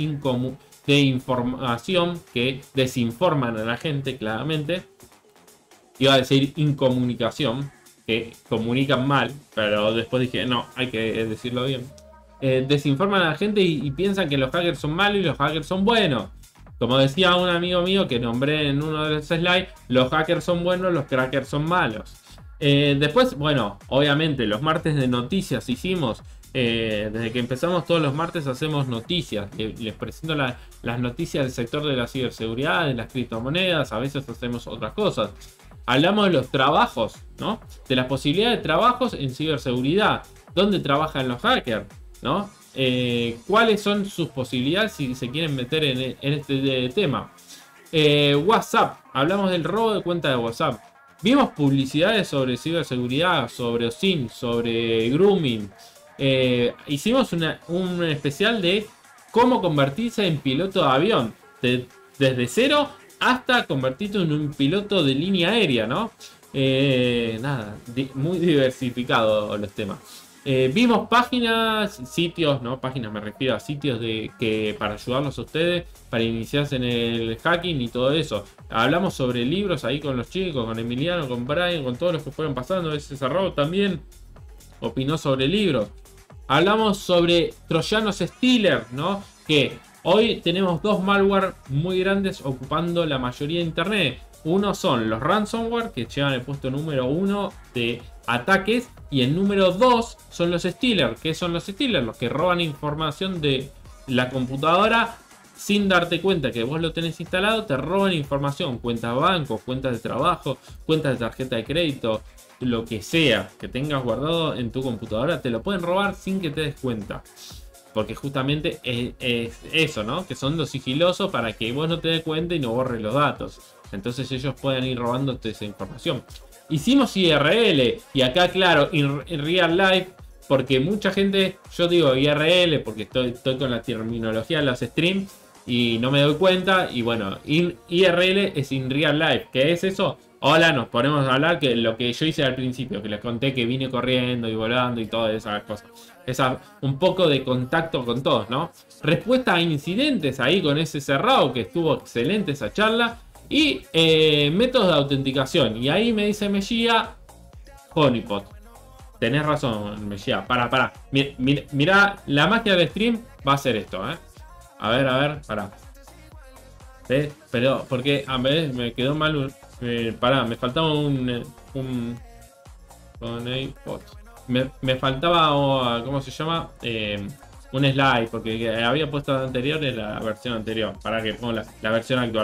de información que desinforman a la gente, claramente. Iba a decir incomunicación, que comunican mal, pero después dije, no, hay que decirlo bien. Eh, desinforman a la gente y, y piensan que los hackers son malos y los hackers son buenos. Como decía un amigo mío que nombré en uno de los slides, los hackers son buenos, los crackers son malos. Eh, después, bueno, obviamente los martes de noticias hicimos, eh, desde que empezamos todos los martes hacemos noticias. Les, les presento la, las noticias del sector de la ciberseguridad, de las criptomonedas, a veces hacemos otras cosas. Hablamos de los trabajos, ¿no? De las posibilidades de trabajos en ciberseguridad. ¿Dónde trabajan los hackers? ¿No? Eh, ¿Cuáles son sus posibilidades si se quieren meter en, en este de, tema? Eh, WhatsApp. Hablamos del robo de cuenta de WhatsApp. Vimos publicidades sobre ciberseguridad, sobre O S I N, sobre grooming. Eh, hicimos una, un especial de cómo convertirse en piloto de avión. De, desde cero hasta convertirte en un piloto de línea aérea, ¿no? Eh, nada, di muy diversificado los temas. Eh, vimos páginas, sitios, ¿no? Páginas me refiero a sitios de que para ayudarlos a ustedes, para iniciarse en el hacking y todo eso. Hablamos sobre libros ahí con los chicos, con Emiliano, con Brian, con todos los que fueron pasando. Ese cerrado también opinó sobre libros. Hablamos sobre troyanos Stealer, ¿no? Que hoy tenemos dos malware muy grandes ocupando la mayoría de internet. Uno son los ransomware, que llevan el puesto número uno de ataques. Y el número dos son los stealers. ¿Qué son los stealers? Los que roban información de la computadora sin darte cuenta que vos lo tenés instalado. Te roban información, cuentas de banco, cuentas de trabajo, cuentas de tarjeta de crédito, lo que sea que tengas guardado en tu computadora. Te lo pueden robar sin que te des cuenta. Porque justamente es, es eso, ¿no? Que son los sigilosos para que vos no te des cuenta y no borres los datos. Entonces ellos pueden ir robándote esa información. hicimos I R L. Y acá, claro, en real life, porque mucha gente, yo digo I R L porque estoy, estoy con la terminología de los streams y no me doy cuenta. Y bueno, in, I R L es in real life. ¿Qué es eso? Hola, nos ponemos a hablar que lo que yo hice al principio, que les conté que vine corriendo y volando y todas esas cosas. Esa, un poco de contacto con todos, ¿no? Respuesta a incidentes ahí con ese cerrado, que estuvo excelente esa charla. Y eh, métodos de autenticación. Y ahí me dice Mejía, Honeypot. Tenés razón, Mejía. Para, para. Mira, mira, mira, la magia del stream va a ser esto, ¿eh? A ver, a ver, para. ¿Sí? Pero, porque a ver, me quedó mal. Eh, pará, me faltaba un. un Honeypot. Me, me faltaba, oh, ¿cómo se llama? Eh, un slide, porque había puesto la anterior en la versión anterior. Para que ponga la, la versión actual.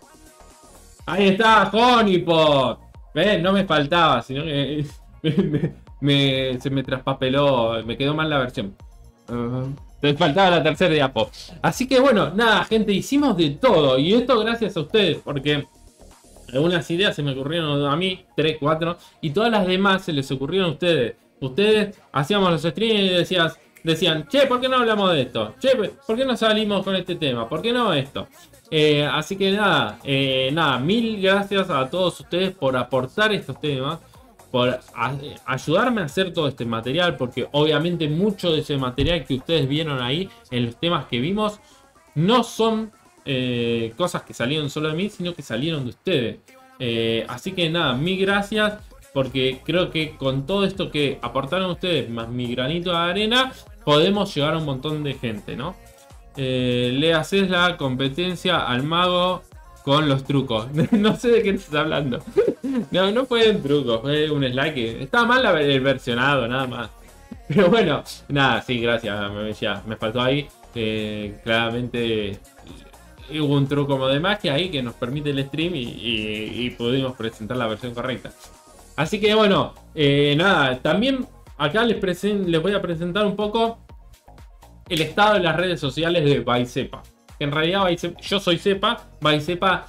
Ahí está, Honeypot. ¿Ves? No me faltaba, sino que me, me, se me traspapeló, me quedó mal la versión. Uh, te faltaba la tercera diapo. Así que bueno, nada, gente, hicimos de todo. Y esto gracias a ustedes, porque algunas ideas se me ocurrieron a mí, tres, cuatro, y todas las demás se les ocurrieron a ustedes. Ustedes hacíamos los streams y decías, decían, che, ¿por qué no hablamos de esto? Che, ¿por qué no salimos con este tema? ¿Por qué no esto? Eh, así que nada, eh, nada, mil gracias a todos ustedes por aportar estos temas, por a, ayudarme a hacer todo este material, porque obviamente mucho de ese material que ustedes vieron ahí en los temas que vimos no son eh, cosas que salieron solo de mí, sino que salieron de ustedes. Eh, así que nada, mil gracias, porque creo que con todo esto que aportaron ustedes, más mi granito de arena, podemos llegar a un montón de gente, ¿no? Eh, le haces la competencia al mago con los trucos. No sé de qué estás hablando. No, no fue un truco, fue un slide que estaba mal el versionado, nada más. Pero bueno, nada, sí, gracias. Me, ya, me faltó ahí. Eh, claramente hubo un truco como de magia ahí que nos permite el stream y, y, y pudimos presentar la versión correcta. Así que bueno, eh, nada, también acá les, present, les voy a presentar un poco el estado de las redes sociales de Baicepa. Que en realidad Baicepa, yo soy Cepa, Baicepa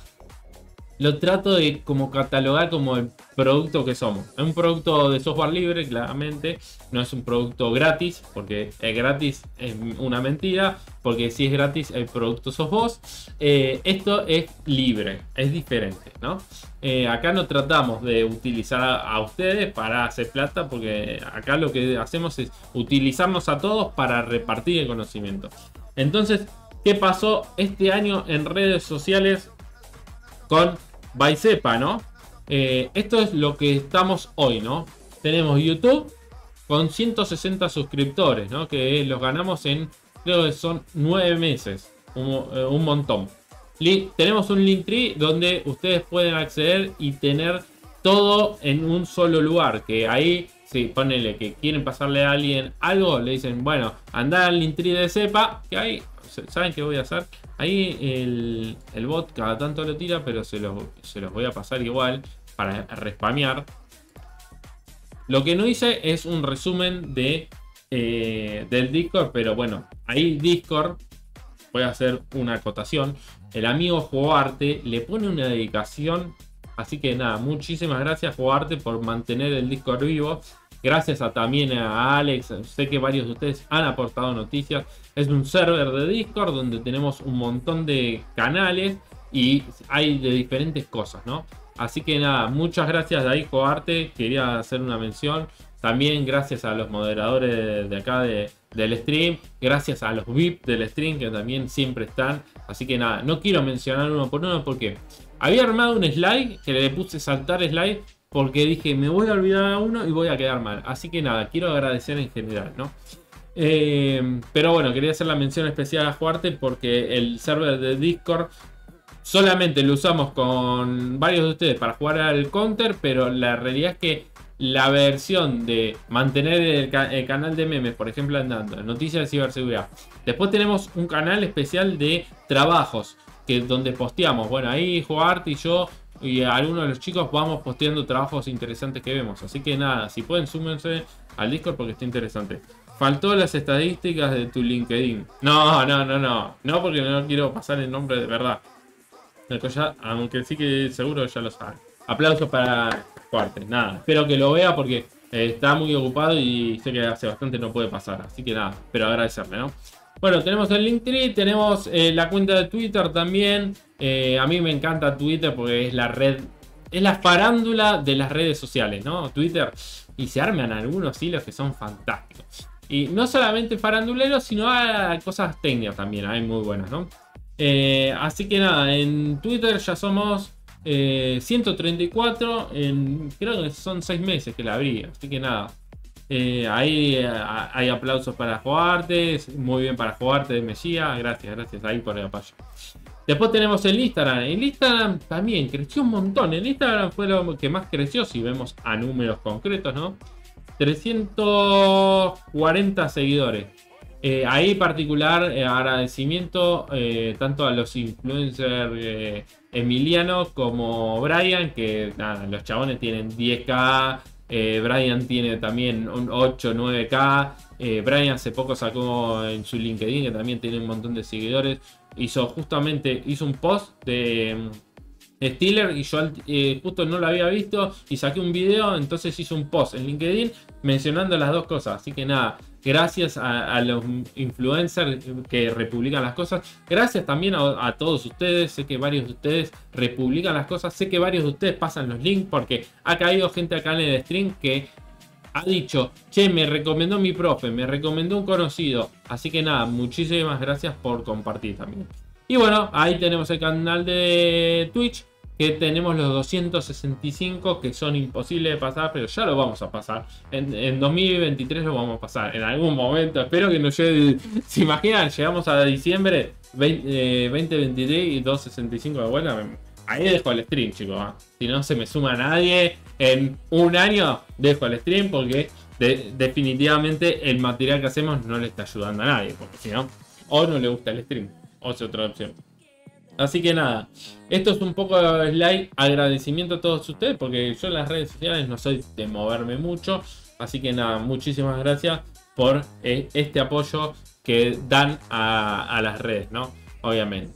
lo trato de como catalogar como el producto que somos. Es un producto de software libre, claramente. No es un producto gratis, porque es gratis es una mentira. Porque si es gratis el producto sos vos. Eh, esto es libre, es diferente, ¿no? Eh, acá no tratamos de utilizar a, a ustedes para hacer plata, porque acá lo que hacemos es utilizarnos a todos para repartir el conocimiento. Entonces, ¿qué pasó este año en redes sociales con Baicepa, ¿no? Eh, esto es lo que estamos hoy, ¿no? Tenemos YouTube con ciento sesenta suscriptores, ¿no? Que los ganamos en, creo que son nueve meses. Un, un montón. Link, tenemos un Linktree donde ustedes pueden acceder y tener todo en un solo lugar. Que ahí, si ponele que quieren pasarle a alguien algo, le dicen, bueno, anda al Linktree de Cepa, que ahí, ¿saben qué voy a hacer? Ahí el, el bot cada tanto lo tira, pero se los, se los voy a pasar igual para respamear. Lo que no hice es un resumen de, eh, del Discord, pero bueno, ahí Discord, voy a hacer una acotación. El amigo Joarte le pone una dedicación, así que nada, muchísimas gracias Joarte por mantener el Discord vivo. Gracias a, también a Alex, sé que varios de ustedes han aportado noticias. Es un server de Discord donde tenemos un montón de canales y hay de diferentes cosas, ¿no? Así que nada, muchas gracias de ahí, Joarte. Quería hacer una mención. También gracias a los moderadores de acá de, del stream. Gracias a los V I P del stream que también siempre están. Así que nada, no quiero mencionar uno por uno porque había armado un slide que le puse saltar slide. Porque dije, me voy a olvidar a uno y voy a quedar mal. Así que nada, quiero agradecer en general, ¿no? Eh, pero bueno, quería hacer la mención especial a Juarte porque el server de Discord solamente lo usamos con varios de ustedes para jugar al Counter. Pero la realidad es que la versión de mantener el, ca el canal de memes, por ejemplo, andando, noticias de ciberseguridad. Después tenemos un canal especial de trabajos, que donde posteamos. Bueno, ahí Juarte y yo y algunos de los chicos vamos posteando trabajos interesantes que vemos. Así que nada, si pueden súmense al Discord porque está interesante. Faltó las estadísticas de tu LinkedIn. No, no, no, no. No, porque no quiero pasar el nombre de verdad. Ya, aunque sí que seguro ya lo saben. Aplausos para Fuerte. Nada, espero que lo vea porque eh, está muy ocupado y sé que hace bastante no puede pasar. Así que nada, pero agradecerle, ¿no? Bueno, tenemos el Linktree, tenemos eh, la cuenta de Twitter también. Eh, a mí me encanta Twitter porque es la red, es la farándula de las redes sociales, ¿no? Twitter. Y se arman algunos hilos que son fantásticos. Y no solamente faranduleros, sino a cosas técnicas también, hay muy buenas, ¿no? Eh, así que nada, en Twitter ya somos eh, ciento treinta y cuatro, en, creo que son seis meses que la abrí, así que nada. Eh, ahí eh, hay aplausos para Jugarte, muy bien para Jugarte de Mesía, gracias, gracias ahí por el apoyo. Después tenemos el Instagram, el Instagram también creció un montón, el Instagram fue lo que más creció si vemos a números concretos, ¿no? trescientos cuarenta seguidores. Eh, ahí particular eh, agradecimiento eh, tanto a los influencers eh, Emiliano como Brian, que nada, los chabones tienen diez K. Eh, Brian tiene también un ocho, nueve K. Eh, Brian hace poco sacó en su LinkedIn, que también tiene un montón de seguidores. Hizo justamente, hizo un post de eh, Steeler y yo eh, justo no lo había visto y saqué un video, entonces hice un post en LinkedIn mencionando las dos cosas. Así que nada, gracias a, a los influencers que republican las cosas. Gracias también a, a todos ustedes. Sé que varios de ustedes republican las cosas. Sé que varios de ustedes pasan los links porque ha caído gente acá en el stream que ha dicho, che, me recomendó mi profe, me recomendó un conocido. Así que nada, muchísimas gracias por compartir también. Y bueno, ahí tenemos el canal de Twitch, que tenemos los doscientos sesenta y cinco que son imposibles de pasar, pero ya lo vamos a pasar. En, en dos mil veintitrés lo vamos a pasar en algún momento. Espero que nos llegue. ¿Se imaginan? Llegamos a diciembre veinte, eh, veinte veintitrés y doscientos sesenta y cinco de vuelta. Ahí dejo el stream, chicos. ¿eh? Si no se me suma nadie en un año, dejo el stream porque de, definitivamente el material que hacemos no le está ayudando a nadie. Porque si no, o no le gusta el stream, o es otra opción. Así que nada, esto es un poco de slide, agradecimiento a todos ustedes, porque yo en las redes sociales no soy de moverme mucho. Así que nada, muchísimas gracias por eh, este apoyo que dan a, a las redes, ¿no? Obviamente.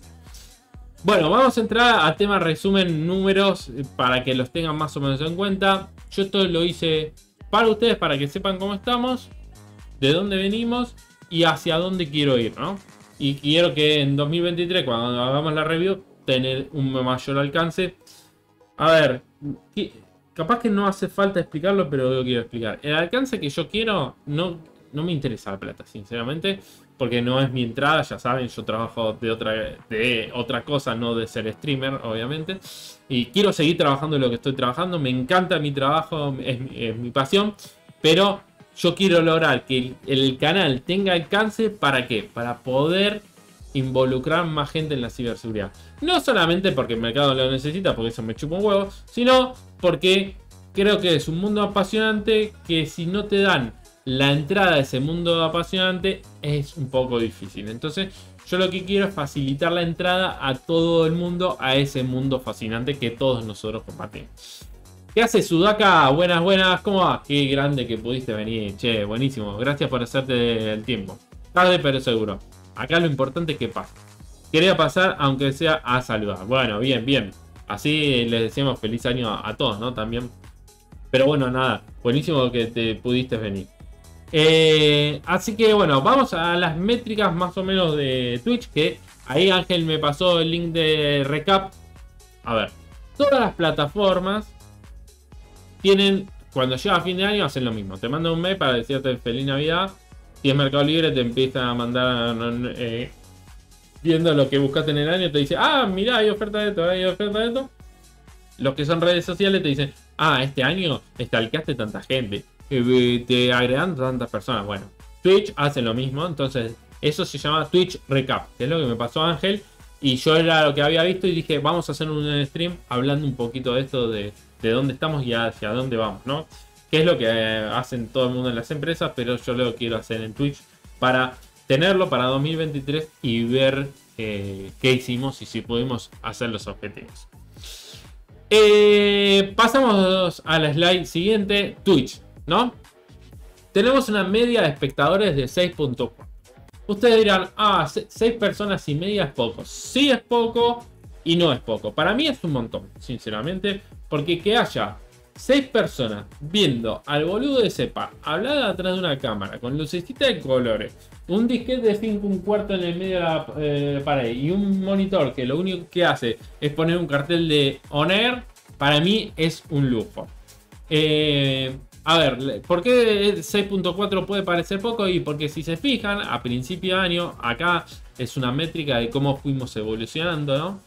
Bueno, vamos a entrar a tema resumen números para que los tengan más o menos en cuenta. Yo esto lo hice para ustedes, para que sepan cómo estamos, de dónde venimos y hacia dónde quiero ir, ¿no? Y quiero que en dos mil veintitrés, cuando hagamos la review, tener un mayor alcance. A ver, capaz que no hace falta explicarlo, pero lo quiero explicar. El alcance que yo quiero, no, no me interesa la plata, sinceramente. Porque no es mi entrada, ya saben, yo trabajo de otra, de otra cosa, no de ser streamer, obviamente. Y quiero seguir trabajando en lo que estoy trabajando. Me encanta mi trabajo, es, es mi pasión. Pero yo quiero lograr que el, el canal tenga alcance, ¿para qué? Para poder involucrar más gente en la ciberseguridad. No solamente porque el mercado lo necesita, porque eso me chupa un huevo, sino porque creo que es un mundo apasionante que si no te dan la entrada a ese mundo apasionante es un poco difícil. Entonces yo lo que quiero es facilitar la entrada a todo el mundo a ese mundo fascinante que todos nosotros compartimos. ¿Qué hace Sudaka? Buenas, buenas, ¿cómo va? Qué grande que pudiste venir, che, buenísimo. Gracias por hacerte el tiempo. Tarde pero seguro. Acá lo importante es que pase. Quería pasar aunque sea a saludar. Bueno, bien, bien. Así les deseamos feliz año a, a todos, ¿no? También. Pero bueno, nada, buenísimo que te pudiste venir. Eh, así que bueno, vamos a las métricas más o menos de Twitch, que ahí Ángel me pasó el link de recap. A ver, todas las plataformas tienen, cuando llega a fin de año hacen lo mismo, te mandan un mail para decirte feliz Navidad. Si es Mercado Libre te empiezan a mandar eh, viendo lo que buscaste en el año, te dice, ah, mirá, hay oferta de esto, hay oferta de esto. Los que son redes sociales te dicen, ah, este año stalkeaste tanta gente, te agregan tantas personas. Bueno, Twitch hace lo mismo, entonces eso se llama Twitch Recap, que es lo que me pasó a Ángel, y yo era lo que había visto y dije, vamos a hacer un stream hablando un poquito de esto, de, de dónde estamos y hacia dónde vamos, ¿no? Que es lo que hacen todo el mundo en las empresas, pero yo lo quiero hacer en Twitch para tenerlo para dos mil veintitrés y ver eh, qué hicimos y si pudimos hacer los objetivos. Eh, pasamos a la slide siguiente, Twitch, ¿no? Tenemos una media de espectadores de seis punto cuatro. Ustedes dirán, ah, seis personas y media es poco. Sí es poco y no es poco. Para mí es un montón, sinceramente, Porque que haya seis personas viendo al boludo de Cepa hablar atrás de una cámara con lucecita de colores, un disquete de cinco un cuarto en el medio de la eh, pared y un monitor que lo único que hace es poner un cartel de On Air, para mí es un lujo. Eh, a ver, ¿por qué seis punto cuatro puede parecer poco? Y porque si se fijan, a principio de año, acá es una métrica de cómo fuimos evolucionando, ¿no?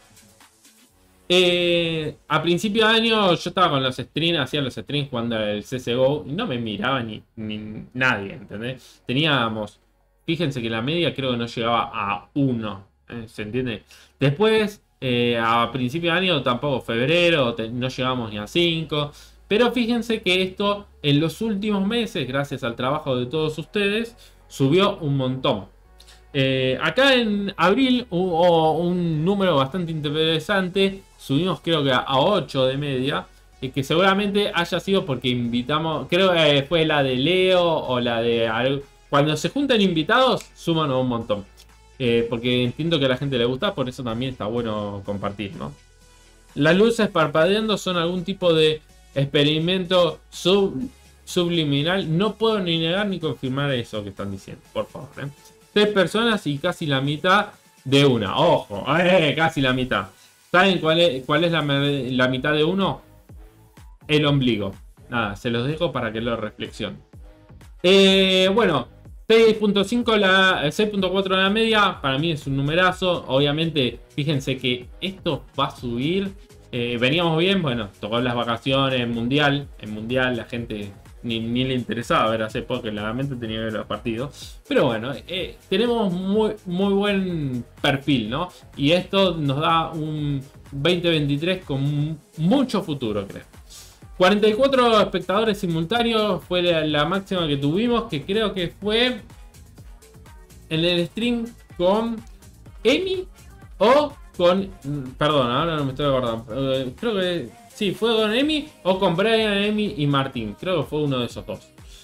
Eh, a principio de año yo estaba con los streams, hacía los streams jugando el C S G O y no me miraba ni, ni nadie, ¿entendés? Teníamos, fíjense que la media creo que no llegaba a uno, ¿eh? ¿Se entiende? Después, eh, a principio de año tampoco, febrero, te, no llegamos ni a cinco. Pero fíjense que esto en los últimos meses, gracias al trabajo de todos ustedes, subió un montón. Eh, acá en abril hubo un número bastante interesante. Subimos creo que a ocho de media. Eh, que seguramente haya sido porque invitamos. Creo que fue la de Leo o la de... Cuando se juntan invitados, suman un montón. Eh, porque entiendo que a la gente le gusta. Por eso también está bueno compartir, ¿no? Las luces parpadeando son algún tipo de experimento sub, subliminal. No puedo ni negar ni confirmar eso que están diciendo. Por favor, ¿eh? Tres personas y casi la mitad de una. Ojo, eh, casi la mitad. ¿Saben cuál es, cuál es la, la mitad de uno? El ombligo. Nada, se los dejo para que lo reflexionen. Eh, bueno, seis punto cinco la seis punto cuatro la media. Para mí es un numerazo. Obviamente, fíjense que esto va a subir. Eh, veníamos bien, bueno, tocó las vacaciones, mundial. En mundial la gente ni, ni le interesaba ver hace poco, claramente tenía que ver los partidos. Pero bueno, eh, tenemos muy, muy buen perfil, ¿no? Y esto nos da un veinte veintitrés con mucho futuro, creo. cuarenta y cuatro espectadores simultáneos fue la, la máxima que tuvimos, que creo que fue en el stream con Emi o con... Perdón, ahora no me estoy acordando. Uh, creo que sí, fue con Emi o con Brian, Emi y Martín. Creo que fue uno de esos dos.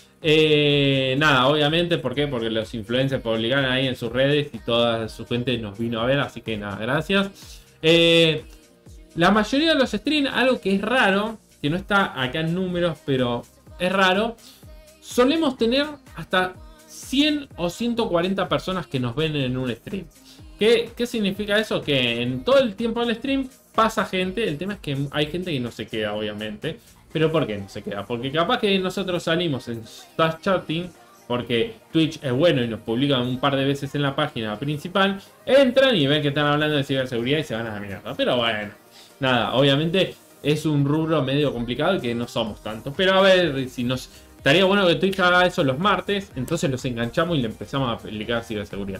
Eh, nada, obviamente, ¿por qué? Porque los influencers publicaron ahí en sus redes y toda su gente nos vino a ver. Así que nada, gracias. Eh, la mayoría de los streams, algo que es raro, que no está acá en números, pero es raro, solemos tener hasta cien o ciento cuarenta personas que nos ven en un stream. ¿Qué, ¿Qué significa eso? Que en todo el tiempo del stream pasa gente. El tema es que hay gente que no se queda, obviamente. ¿Pero por qué no se queda? Porque capaz que nosotros salimos en Stash Chatting, porque Twitch es bueno y nos publican un par de veces en la página principal. Entran y ven que están hablando de ciberseguridad y se van a la mierda. Pero bueno, nada, obviamente es un rubro medio complicado y que no somos tantos. Pero a ver, si nos... Estaría bueno que Twitch haga eso los martes. Entonces los enganchamos y le empezamos a aplicar ciberseguridad.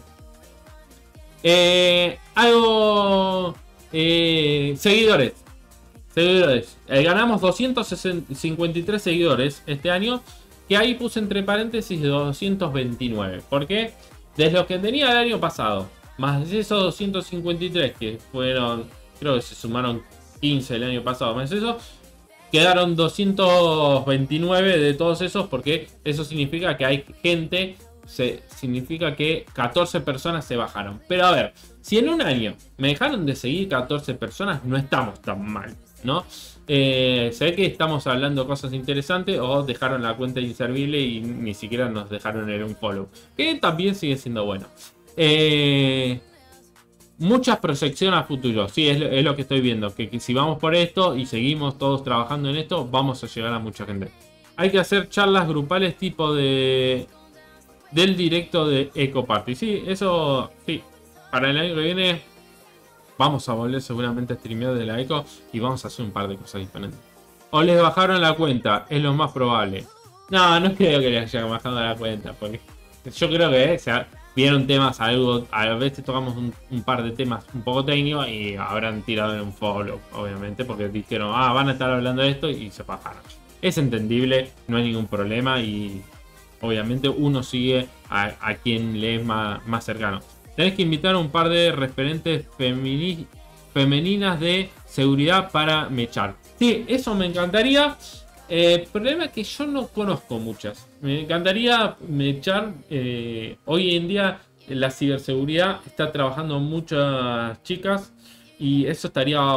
Eh, algo... Eh, seguidores. Seguidores. Eh, ganamos doscientos cincuenta y tres seguidores este año. Que ahí puse entre paréntesis doscientos veintinueve. ¿Por qué? Desde los que tenía el año pasado. Más de esos doscientos cincuenta y tres que fueron... Creo que se sumaron quince el año pasado. Más eso. Quedaron doscientos veintinueve de todos esos. Porque eso significa que hay gente... Se, significa que catorce personas se bajaron. Pero a ver, si en un año me dejaron de seguir catorce personas, no estamos tan mal, ¿no? Eh, se ve que estamos hablando cosas interesantes o dejaron la cuenta inservible y ni siquiera nos dejaron en un follow, que también sigue siendo bueno. Eh, muchas proyecciones a futuro, sí, es lo, es lo que estoy viendo, que, que si vamos por esto y seguimos todos trabajando en esto, vamos a llegar a mucha gente. Hay que hacer charlas grupales tipo de... del directo de Eco Party. Sí, eso, sí. Para el año que viene vamos a volver seguramente a streamear de la Eco y vamos a hacer un par de cosas diferentes. O les bajaron la cuenta, es lo más probable. No, no creo que les hayan bajado la cuenta, porque yo creo que eh, o sea, vieron temas, algo, a veces tocamos un, un par de temas un poco técnicos y habrán tirado en un follow, obviamente, porque dijeron, ah, van a estar hablando de esto y se bajaron. Es entendible, no hay ningún problema y... Obviamente uno sigue a, a quien le es más, más cercano. Tenés que invitar a un par de referentes femini, femeninas de seguridad para mechar. Sí, eso me encantaría. El eh, problema es que yo no conozco muchas. Me encantaría mechar. Eh, hoy en día la ciberseguridad está trabajando muchas chicas. Y eso estaría bueno.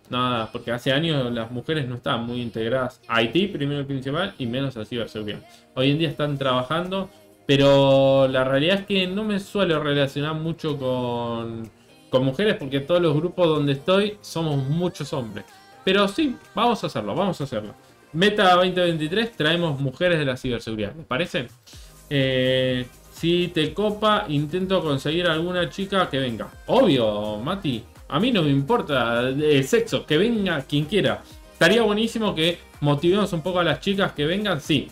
Nada, porque hace años las mujeres no estaban muy integradas a I T, primero y principal, y menos a ciberseguridad. Hoy en día están trabajando, pero la realidad es que no me suelo relacionar mucho con, con mujeres, porque todos los grupos donde estoy somos muchos hombres. Pero sí, vamos a hacerlo, vamos a hacerlo. Meta veinte veintitrés, traemos mujeres de la ciberseguridad, ¿les parece? Eh, si te copa, intento conseguir alguna chica que venga. Obvio, Mati. A mí no me importa el sexo, que venga quien quiera. Estaría buenísimo que motivemos un poco a las chicas que vengan, sí.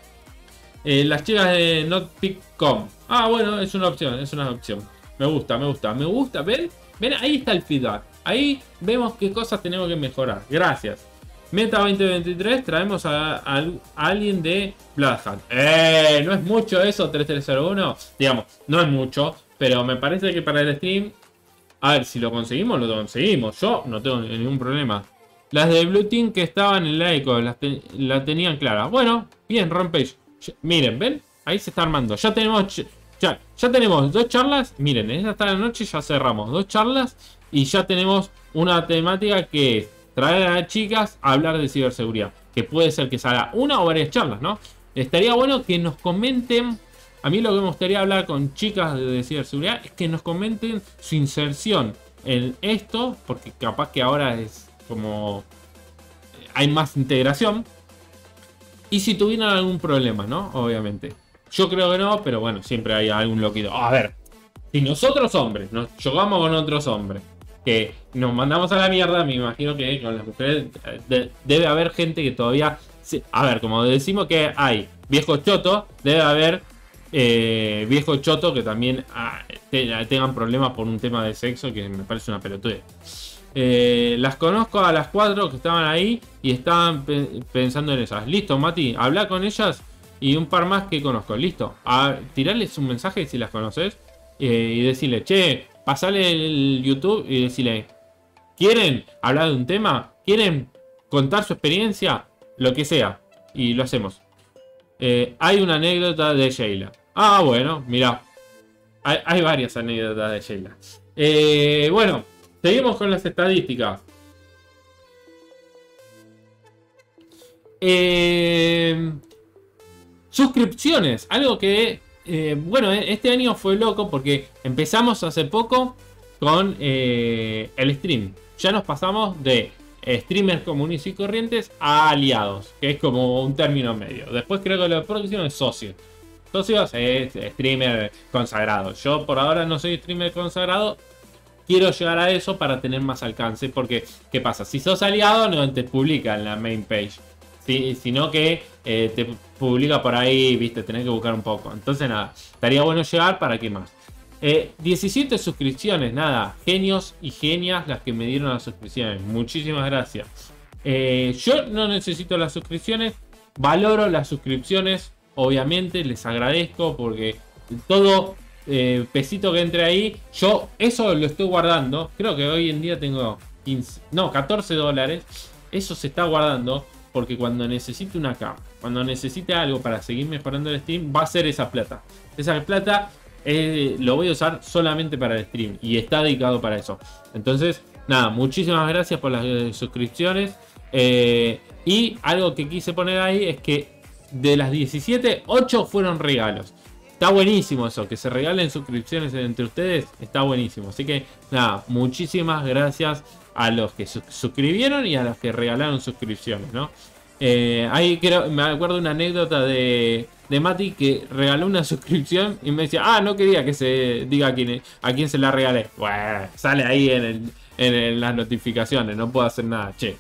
Eh, las chicas de NotPickCom. Ah, bueno, es una opción, es una opción. Me gusta, me gusta, me gusta. ¿Ven? ¿Ven? Ahí está el feedback. Ahí vemos qué cosas tenemos que mejorar. Gracias. Meta veinte veintitrés, traemos a, a, a alguien de Blood Hunt. ¡Eh! ¿No es mucho eso, tres tres cero uno? Digamos, no es mucho, pero me parece que para el stream... A ver, si lo conseguimos, lo conseguimos. Yo no tengo ningún problema. Las de Blue Team que estaban en la eco, las te, la tenían clara. Bueno, bien, Rampage. Miren, ¿ven? Ahí se está armando. Ya tenemos, ya, ya tenemos dos charlas. Miren, en esta tarde noche ya cerramos dos charlas. Y ya tenemos una temática que es traer a las chicas a hablar de ciberseguridad. Que puede ser que salga una o varias charlas, ¿no? Estaría bueno que nos comenten... A mí lo que me gustaría hablar con chicas de ciberseguridad es que nos comenten su inserción en esto, porque capaz que ahora es como hay más integración. Y si tuvieran algún problema, ¿no? Obviamente. Yo creo que no, pero bueno, siempre hay algún loquito. A ver, si nosotros hombres nos chocamos con otros hombres, que nos mandamos a la mierda, me imagino que con las mujeres de, debe haber gente que todavía... A ver, como decimos que hay viejos chotos, debe haber... Eh, viejo choto que también ah, te, tengan problemas por un tema de sexo, que me parece una pelotudez. Eh, las conozco a las cuatro que estaban ahí y estaban pe pensando en esas. Listo, Mati, habla con ellas y un par más que conozco. Listo, a, tirarles un mensaje si las conoces eh, y decirle, che, pasale el YouTube y decirle, ¿quieren hablar de un tema? ¿Quieren contar su experiencia? Lo que sea, y lo hacemos. Eh, hay una anécdota de Sheila. Ah, bueno, mira. Hay, hay varias anécdotas de Sheila. Eh, bueno, seguimos con las estadísticas. Eh, suscripciones. Algo que, eh, bueno, este año fue loco porque empezamos hace poco con eh, el stream. Ya nos pasamos de streamers comunes y corrientes a aliados, que es como un término medio. Después creo que lo próximo es socios. Socios es streamer consagrado. Yo por ahora no soy streamer consagrado. Quiero llegar a eso para tener más alcance. Porque, ¿qué pasa? Si sos aliado, no te publica en la main page. ¿Sí? Sino que eh, te publica por ahí, viste, tenés que buscar un poco. Entonces nada, estaría bueno llegar para qué más. Eh, diecisiete suscripciones, nada. Genios y genias las que me dieron las suscripciones. Muchísimas gracias. Eh, yo no necesito las suscripciones. Valoro las suscripciones. Obviamente les agradezco porque todo eh, pesito que entre ahí, yo eso lo estoy guardando. Creo que hoy en día tengo quince, no, catorce dólares. Eso se está guardando porque cuando necesite una cam, cuando necesite algo para seguir mejorando el stream, va a ser esa plata. Esa plata eh, lo voy a usar solamente para el stream y está dedicado para eso. Entonces, nada, muchísimas gracias por las eh, suscripciones. Eh, y algo que quise poner ahí es que de las diecisiete, ocho fueron regalos. Está buenísimo eso, que se regalen suscripciones entre ustedes. Está buenísimo. Así que nada, muchísimas gracias a los que su suscribieron y a los que regalaron suscripciones, ¿no? Eh, ahí creo, me acuerdo una anécdota de, de Mati que regaló una suscripción y me decía, ah, no quería que se diga a quién, a quién se la regalé. Bueno, sale ahí en, el, en el, las notificaciones, no puedo hacer nada, che.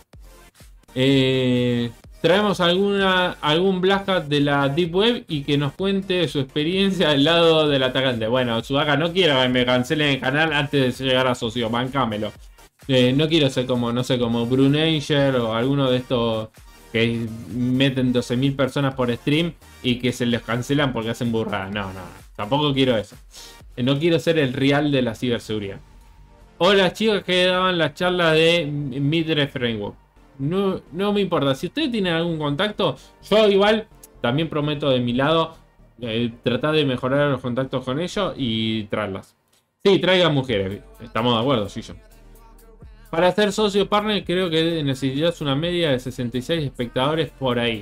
Eh... Traemos alguna, algún Black Hat de la Deep Web y que nos cuente su experiencia del lado del atacante. Bueno, Sudaka, no quiero que me cancelen el canal antes de llegar a socio, bancámelo. Eh, no quiero ser como, no sé, como Brunager o alguno de estos que meten doce mil personas por stream y que se les cancelan porque hacen burrada. No, no, tampoco quiero eso. Eh, no quiero ser el real de la ciberseguridad. O las chicas que daban la charla de Midre Framework. No, no me importa. Si ustedes tienen algún contacto, yo igual también prometo de mi lado eh, tratar de mejorar los contactos con ellos y traerlas. Sí, traigan mujeres. Estamos de acuerdo, sí, yo. Para ser socio partner creo que necesitas una media de sesenta y seis espectadores por ahí.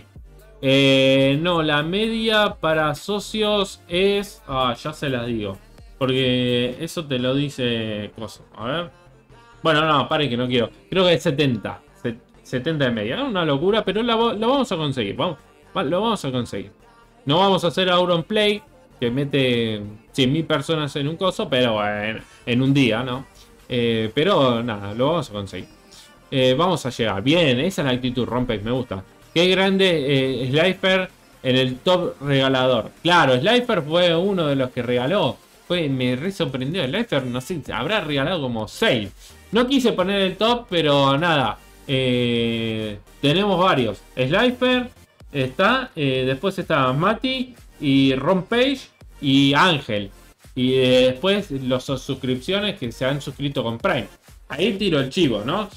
Eh, no, la media para socios es... Ah, ya se las digo. Porque eso te lo dice... Cosa. A ver. Bueno, no, paren que no quiero. Creo que es setenta. setenta de media. Es una locura, pero lo, lo vamos a conseguir. Vamos, lo vamos a conseguir. No vamos a hacer Auronplay, que mete cien mil personas en un coso, pero en, en un día, ¿no? Eh, pero nada, lo vamos a conseguir. Eh, vamos a llegar. Bien, esa es la actitud, Rompex, me gusta. Qué grande eh, Slifer en el top regalador. Claro, Slifer fue uno de los que regaló. Fue, me re sorprendió. Slifer, no sé, habrá regalado como seis. No quise poner el top, pero nada. Eh, tenemos varios. Slifer está. Eh, después está Mati y Ron Page y Ángel. Y eh, después las suscripciones que se han suscrito con Prime. Ahí tiro el chivo, ¿no?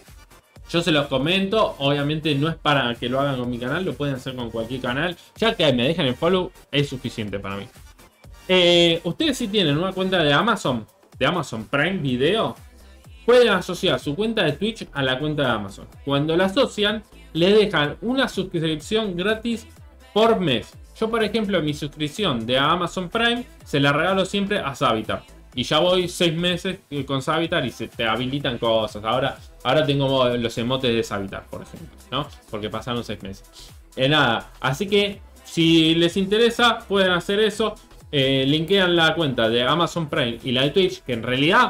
Yo se los comento. Obviamente no es para que lo hagan con mi canal. Lo pueden hacer con cualquier canal. Ya que me dejan el follow es suficiente para mí. Eh, ustedes si tienen una cuenta de Amazon. De Amazon Prime Video. Pueden asociar su cuenta de Twitch a la cuenta de Amazon. Cuando la asocian, le dejan una suscripción gratis por mes. Yo, por ejemplo, mi suscripción de Amazon Prime se la regalo siempre a Savitar. Y ya voy seis meses con Savitar y se te habilitan cosas. Ahora, ahora tengo los emotes de Savitar, por ejemplo, ¿no? Porque pasaron seis meses. Eh, nada, así que si les interesa, pueden hacer eso. Eh, linkean la cuenta de Amazon Prime y la de Twitch, que en realidad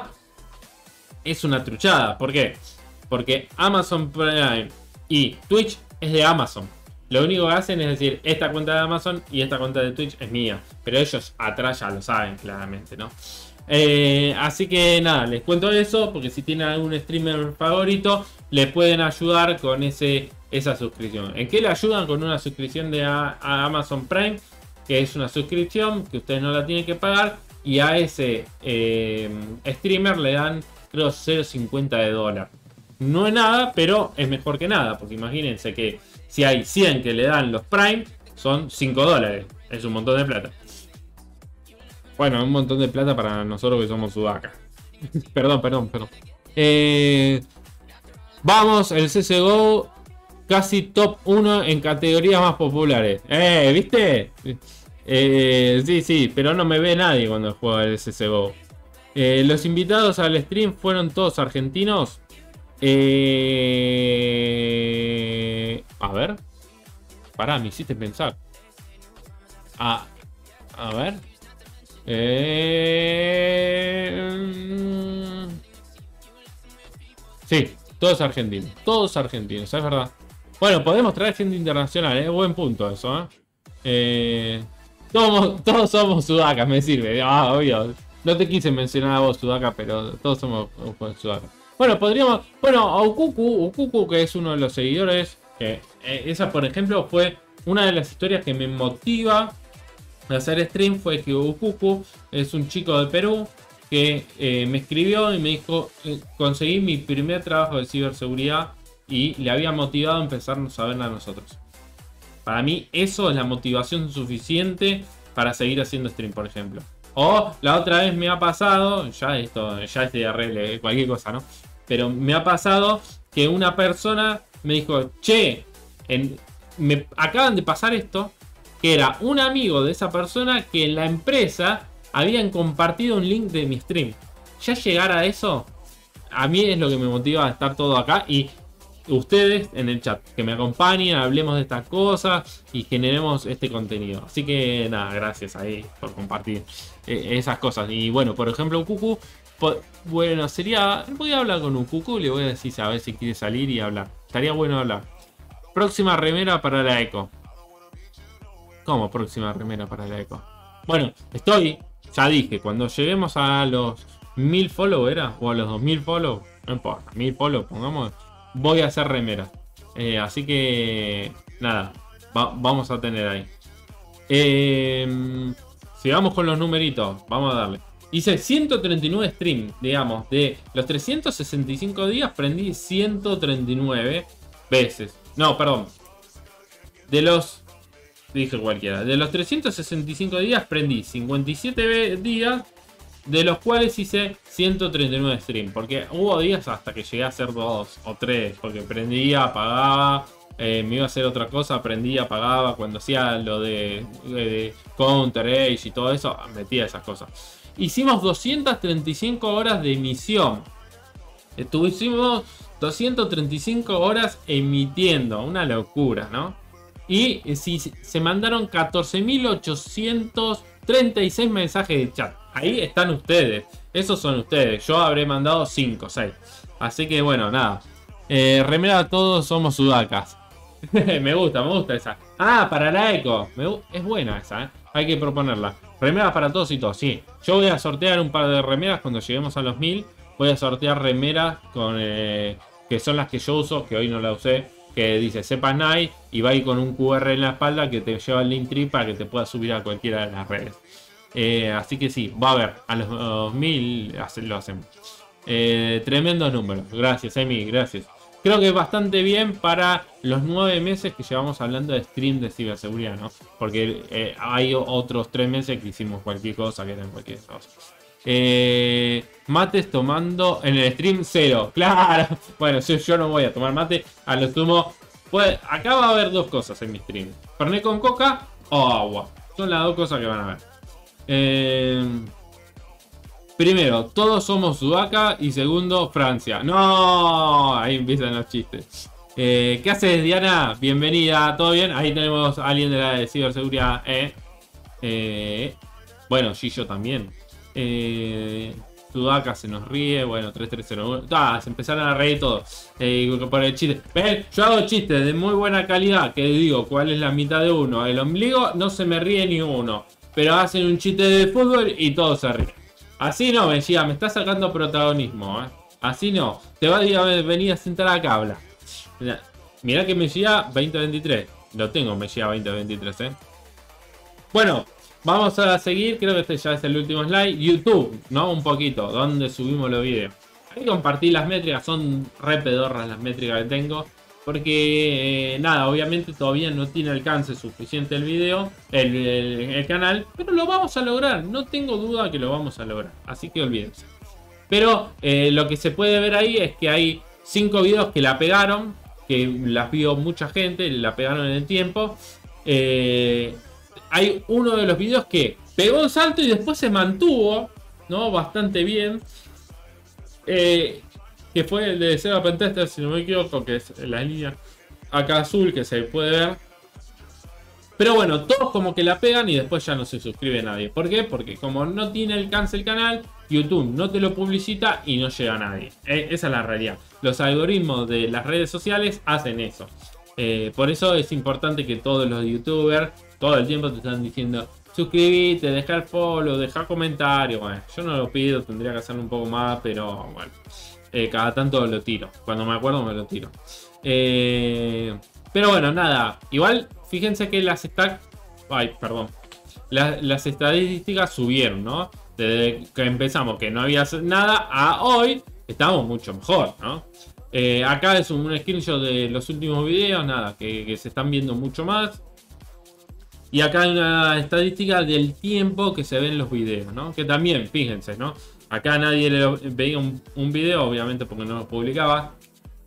es una truchada. ¿Por qué? Porque Amazon Prime y Twitch es de Amazon. Lo único que hacen es decir, esta cuenta de Amazon y esta cuenta de Twitch es mía. Pero ellos atrás ya lo saben claramente, ¿no? Eh, así que nada, les cuento eso. Porque si tienen algún streamer favorito, les pueden ayudar con ese, esa suscripción. ¿En qué le ayudan? Con una suscripción de a, a Amazon Prime, que es una suscripción que ustedes no la tienen que pagar. Y a ese eh, streamer le dan, creo, cero coma cincuenta de dólar. No es nada, pero es mejor que nada. Porque imagínense que si hay cien que le dan los Prime, son cinco dólares. Es un montón de plata. Bueno, un montón de plata para nosotros que somos Sudaka. perdón, perdón, perdón. Eh, vamos, el C S G O casi top uno en categorías más populares. Eh, ¿viste? Eh, sí, sí, pero no me ve nadie cuando juega el C S G O. Eh, los invitados al stream fueron todos argentinos. Eh... A ver. Pará, me hiciste pensar. Ah, a ver. Eh... Sí, todos argentinos. Todos argentinos, es verdad. Bueno, podemos traer gente internacional, ¿eh? Buen punto eso, ¿eh? eh... Todos, todos somos Sudaka, me sirve. Ah, obvio. No te quise mencionar a vos, Sudaka, pero todos somos Sudaka. Bueno, podríamos... Bueno, a Ukuku, Ukuku, que es uno de los seguidores. Que, eh, esa, por ejemplo, fue una de las historias que me motiva a hacer stream. Fue que Ukuku es un chico de Perú que eh, me escribió y me dijo... Eh, conseguí mi primer trabajo de ciberseguridad y le había motivado a empezarnos a verla a nosotros. Para mí eso es la motivación suficiente para seguir haciendo stream, por ejemplo. O la otra vez me ha pasado, ya esto, ya es de arregle, cualquier cosa, ¿no? Pero me ha pasado que una persona me dijo, che, en, me acaban de pasar esto, que era un amigo de esa persona que en la empresa habían compartido un link de mi stream. Ya llegar a eso, a mí es lo que me motiva a estar todo acá y ustedes en el chat, que me acompañen, hablemos de estas cosas y generemos este contenido. Así que nada, gracias ahí por compartir eh, esas cosas. Y bueno, por ejemplo, Ukuku, bueno, sería... Voy a hablar con Ukuku, le voy a decir a ver si quiere salir y hablar. Estaría bueno hablar. Próxima remera para la Eco. ¿Cómo próxima remera para la Eco? Bueno, estoy, ya dije, cuando lleguemos a los mil follow, ¿era? O a los dos mil follow, no importa, mil follow, pongamos... Voy a hacer remera. Eh, así que... Nada. Va, vamos a tener ahí. Eh, sigamos con los numeritos. Vamos a darle. Hice ciento treinta y nueve streams. Digamos. De los trescientos sesenta y cinco días prendí ciento treinta y nueve veces. No, perdón. De los... Dije cualquiera. De los trescientos sesenta y cinco días prendí cincuenta y siete días. de los cuales hice ciento treinta y nueve streams. Porque hubo días hasta que llegué a hacer dos o tres. Porque prendía, apagaba, eh, me iba a hacer otra cosa, prendía, apagaba. Cuando hacía lo de, de Counter Age y todo eso, metía esas cosas. Hicimos doscientas treinta y cinco horas de emisión. Estuvimos doscientas treinta y cinco horas emitiendo. Una locura, ¿no? Y si se mandaron catorce mil ochocientos treinta y seis mensajes de chat. Ahí están ustedes. Esos son ustedes. Yo habré mandado cinco o seis. Así que bueno, nada. Eh, remera, todos somos sudacas. Me gusta, me gusta esa. Ah, para la eco. Me, es buena esa, ¿eh? Hay que proponerla. Remeras para todos y todos, sí. Yo voy a sortear un par de remeras cuando lleguemos a los mil. Voy a sortear remeras con, eh, que son las que yo uso, que hoy no la usé. Que dice Sepa Night y va ahí con un Q R en la espalda que te lleva el Linktree para que te puedas subir a cualquiera de las redes. Eh, así que sí, va a ver, a los dos mil lo hacemos. Eh, tremendo número, gracias Emi, gracias. Creo que es bastante bien para los nueve meses que llevamos hablando de stream de ciberseguridad, ¿no? Porque eh, hay otros tres meses que hicimos cualquier cosa, que eran cualquier cosa. Eh, mates tomando en el stream cero. Claro. Bueno, yo, yo no voy a tomar mate. A lo sumo. Pues, acá va a haber dos cosas en mi stream. Fernet con coca o agua. Son las dos cosas que van a ver. Eh, primero, todos somos Sudaca. Y segundo, Francia. No. Ahí empiezan los chistes. Eh, ¿Qué haces, Diana? Bienvenida. ¿Todo bien? Ahí tenemos a alguien de la de ciberseguridad. Eh. Eh, bueno, Gillo también. Eh, Sudaka se nos ríe. Bueno, tres tres cero uno. Ah, se empezaron a reír todos. Eh, por el chiste. ¿Ven? Yo hago chistes de muy buena calidad. Que digo, ¿cuál es la mitad de uno? El ombligo no se me ríe ni uno. Pero hacen un chiste de fútbol y todos se ríen. Así no, Mejía, me está sacando protagonismo. ¿eh? Así no. Te va a venir a sentar acá, habla. Mirá que Mejía veinte veintitrés. Lo tengo, Mejía veinte veintitrés, ¿eh? Bueno. Vamos a seguir, creo que este ya es el último slide. YouTube, ¿no? Un poquito, donde subimos los videos. Ahí compartí las métricas, son re pedorras las métricas que tengo. Porque, eh, nada, obviamente todavía no tiene alcance suficiente el video, el, el, el canal. Pero lo vamos a lograr, no tengo duda que lo vamos a lograr. Así que olvídense. Pero eh, lo que se puede ver ahí es que hay cinco videos que la pegaron. Que las vio mucha gente, la pegaron en el tiempo. Eh... Hay uno de los videos que pegó un salto y después se mantuvo, ¿no? Bastante bien. Eh, que fue el de Seba Pentester, si no me equivoco, que es la línea acá azul que se puede ver. Pero bueno, todos como que la pegan y después ya no se suscribe nadie. ¿Por qué? Porque como no tiene alcance el canal, YouTube no te lo publicita y no llega a nadie. Eh, esa es la realidad. Los algoritmos de las redes sociales hacen eso. Eh, por eso es importante que todos los youtubers todo el tiempo te están diciendo suscríbete, dejar follow, dejar comentario. Bueno, yo no lo pido, tendría que hacerlo un poco más, pero bueno, eh, cada tanto lo tiro. Cuando me acuerdo me lo tiro. Eh, pero bueno, nada. Igual, fíjense que las stack, ay, perdón. Las, las estadísticas subieron, ¿no? Desde que empezamos que no había nada a hoy, estamos mucho mejor, ¿no? Eh, acá es un, un screenshot de los últimos videos, nada, que, que se están viendo mucho más. Y acá hay una estadística del tiempo que se ven los videos, ¿no? Que también, fíjense, ¿no? Acá nadie le veía un, un video, obviamente porque no lo publicaba.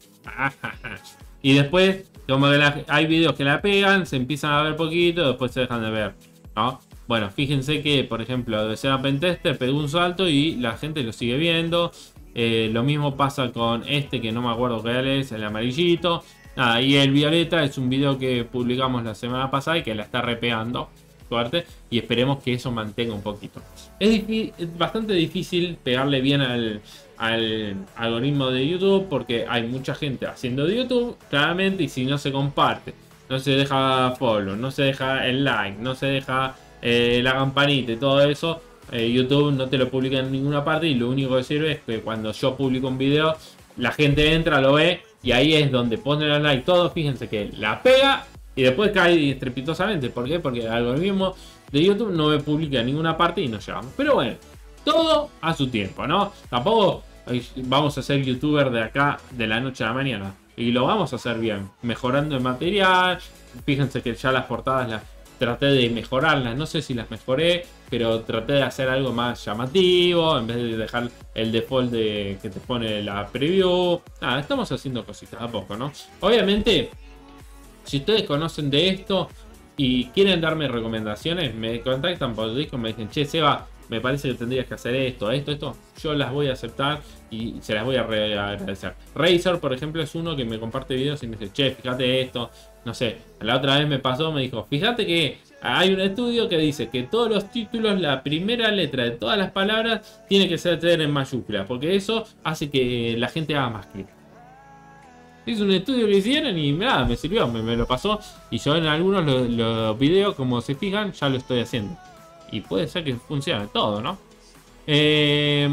Y después, como que la, hay videos que la pegan, se empiezan a ver poquito, después se dejan de ver, ¿no? Bueno, fíjense que, por ejemplo, de Seba Pentester pegó un salto y la gente lo sigue viendo. Eh, lo mismo pasa con este, que no me acuerdo qué es, el amarillito. Nada, y el violeta es un video que publicamos la semana pasada y que la está repeando suerte. Y esperemos que eso mantenga un poquito. Es, es bastante difícil pegarle bien al, al algoritmo de YouTube porque hay mucha gente haciendo de YouTube, claramente, y si no se comparte, no se deja follow, no se deja el like, no se deja eh, la campanita y todo eso, eh, YouTube no te lo publica en ninguna parte y lo único que sirve es que cuando yo publico un video, la gente entra, lo ve y ahí es donde pone el like todo. Fíjense que la pega y después cae estrepitosamente. ¿Por qué? Porque el algoritmo de YouTube no me publica en ninguna parte y nos llevamos. Pero bueno, todo a su tiempo, ¿no? Tampoco vamos a ser youtuber de acá de la noche a la mañana. Y lo vamos a hacer bien, mejorando el material. Fíjense que ya las portadas las, traté de mejorarlas. No sé si las mejoré, pero traté de hacer algo más llamativo en vez de dejar el default de, que te pone la preview. Nada, estamos haciendo cositas a poco, ¿no? Obviamente, si ustedes conocen de esto y quieren darme recomendaciones, me contactan por Discord, me dicen, che, Seba, me parece que tendrías que hacer esto, esto, esto. Yo las voy a aceptar y se las voy a agradecer. Razor, por ejemplo, es uno que me comparte videos y me dice, che, fíjate esto. No sé, la otra vez me pasó, me dijo, fíjate que hay un estudio que dice que todos los títulos, la primera letra de todas las palabras tiene que ser en mayúsculas, porque eso hace que la gente haga más clic. Es un estudio que hicieron y nada, me sirvió, me, me lo pasó. Y yo en algunos los, los videos, como se fijan, ya lo estoy haciendo. Y puede ser que funcione todo, ¿no? Eh,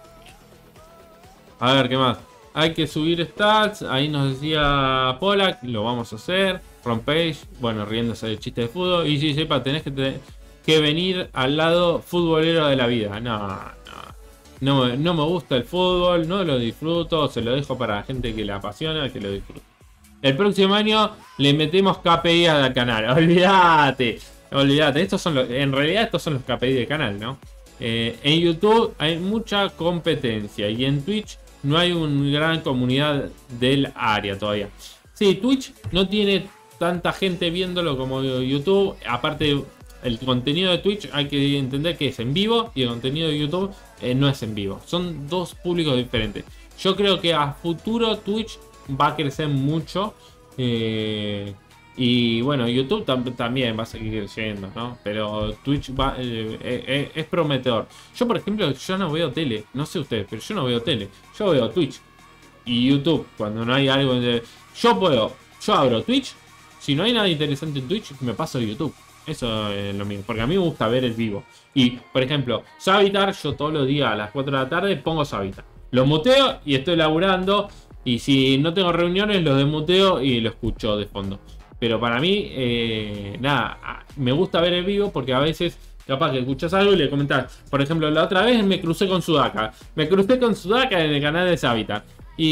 a ver, ¿qué más? Hay que subir stats. Ahí nos decía Polak. Lo vamos a hacer. Rompage. Bueno, riéndose del chiste de fútbol. Y sí, sepa, tenés que, te, que venir al lado futbolero de la vida. No, no. No, no me gusta el fútbol. No lo disfruto. Se lo dejo para la gente que le apasiona, que lo disfrute. El próximo año le metemos K P I al canal. Olvídate. Olvídate, estos son los, en realidad estos son los K P I del canal, ¿no? Eh, en YouTube hay mucha competencia y en Twitch no hay una gran comunidad del área todavía. Sí, Twitch no tiene tanta gente viéndolo como YouTube. Aparte, el contenido de Twitch hay que entender que es en vivo y el contenido de YouTube eh, no es en vivo. Son dos públicos diferentes. Yo creo que a futuro Twitch va a crecer mucho. Eh... Y bueno, YouTube tam también va a seguir creciendo, ¿no? Pero Twitch va, eh, eh, es prometedor. Yo, por ejemplo, yo no veo tele. No sé ustedes, pero yo no veo tele. Yo veo Twitch y YouTube. Cuando no hay algo... De... Yo puedo... Yo abro Twitch. Si no hay nada interesante en Twitch, me paso a YouTube. Eso es lo mismo. Porque a mí me gusta ver el vivo. Y, por ejemplo, Savitar, yo todos los días a las cuatro de la tarde pongo Savitar. Lo muteo y estoy laburando. Y si no tengo reuniones, lo desmuteo y lo escucho de fondo. Pero para mí, eh, nada, me gusta ver el vivo porque a veces capaz que escuchas algo y le comentas. Por ejemplo, la otra vez me crucé con Sudaka. Me crucé con Sudaka en el canal de Savitar.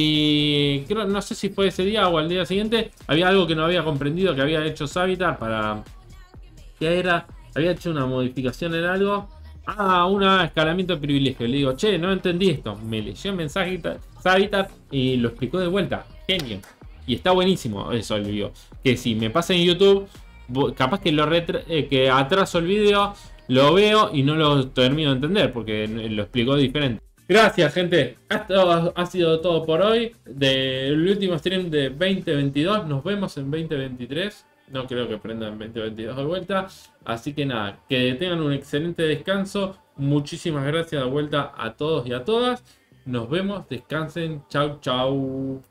Y creo, no sé si fue ese día o al día siguiente, había algo que no había comprendido que había hecho Savitar para... ¿Qué era? Había hecho una modificación en algo. Ah, un escalamiento de privilegio. Le digo, che, no entendí esto. Me leyó el mensaje Savitar y lo explicó de vuelta. Genio. Y está buenísimo eso el video. Que si me pasa en YouTube, capaz que lo eh, que atraso el video, lo veo y no lo termino de entender porque lo explicó diferente. Gracias, gente. Esto ha sido todo por hoy. Del último stream de veinte veintidós. Nos vemos en veinte veintitrés. No creo que prendan veinte veintidós de vuelta. Así que nada, que tengan un excelente descanso. Muchísimas gracias de vuelta a todos y a todas. Nos vemos. Descansen. Chau, chau.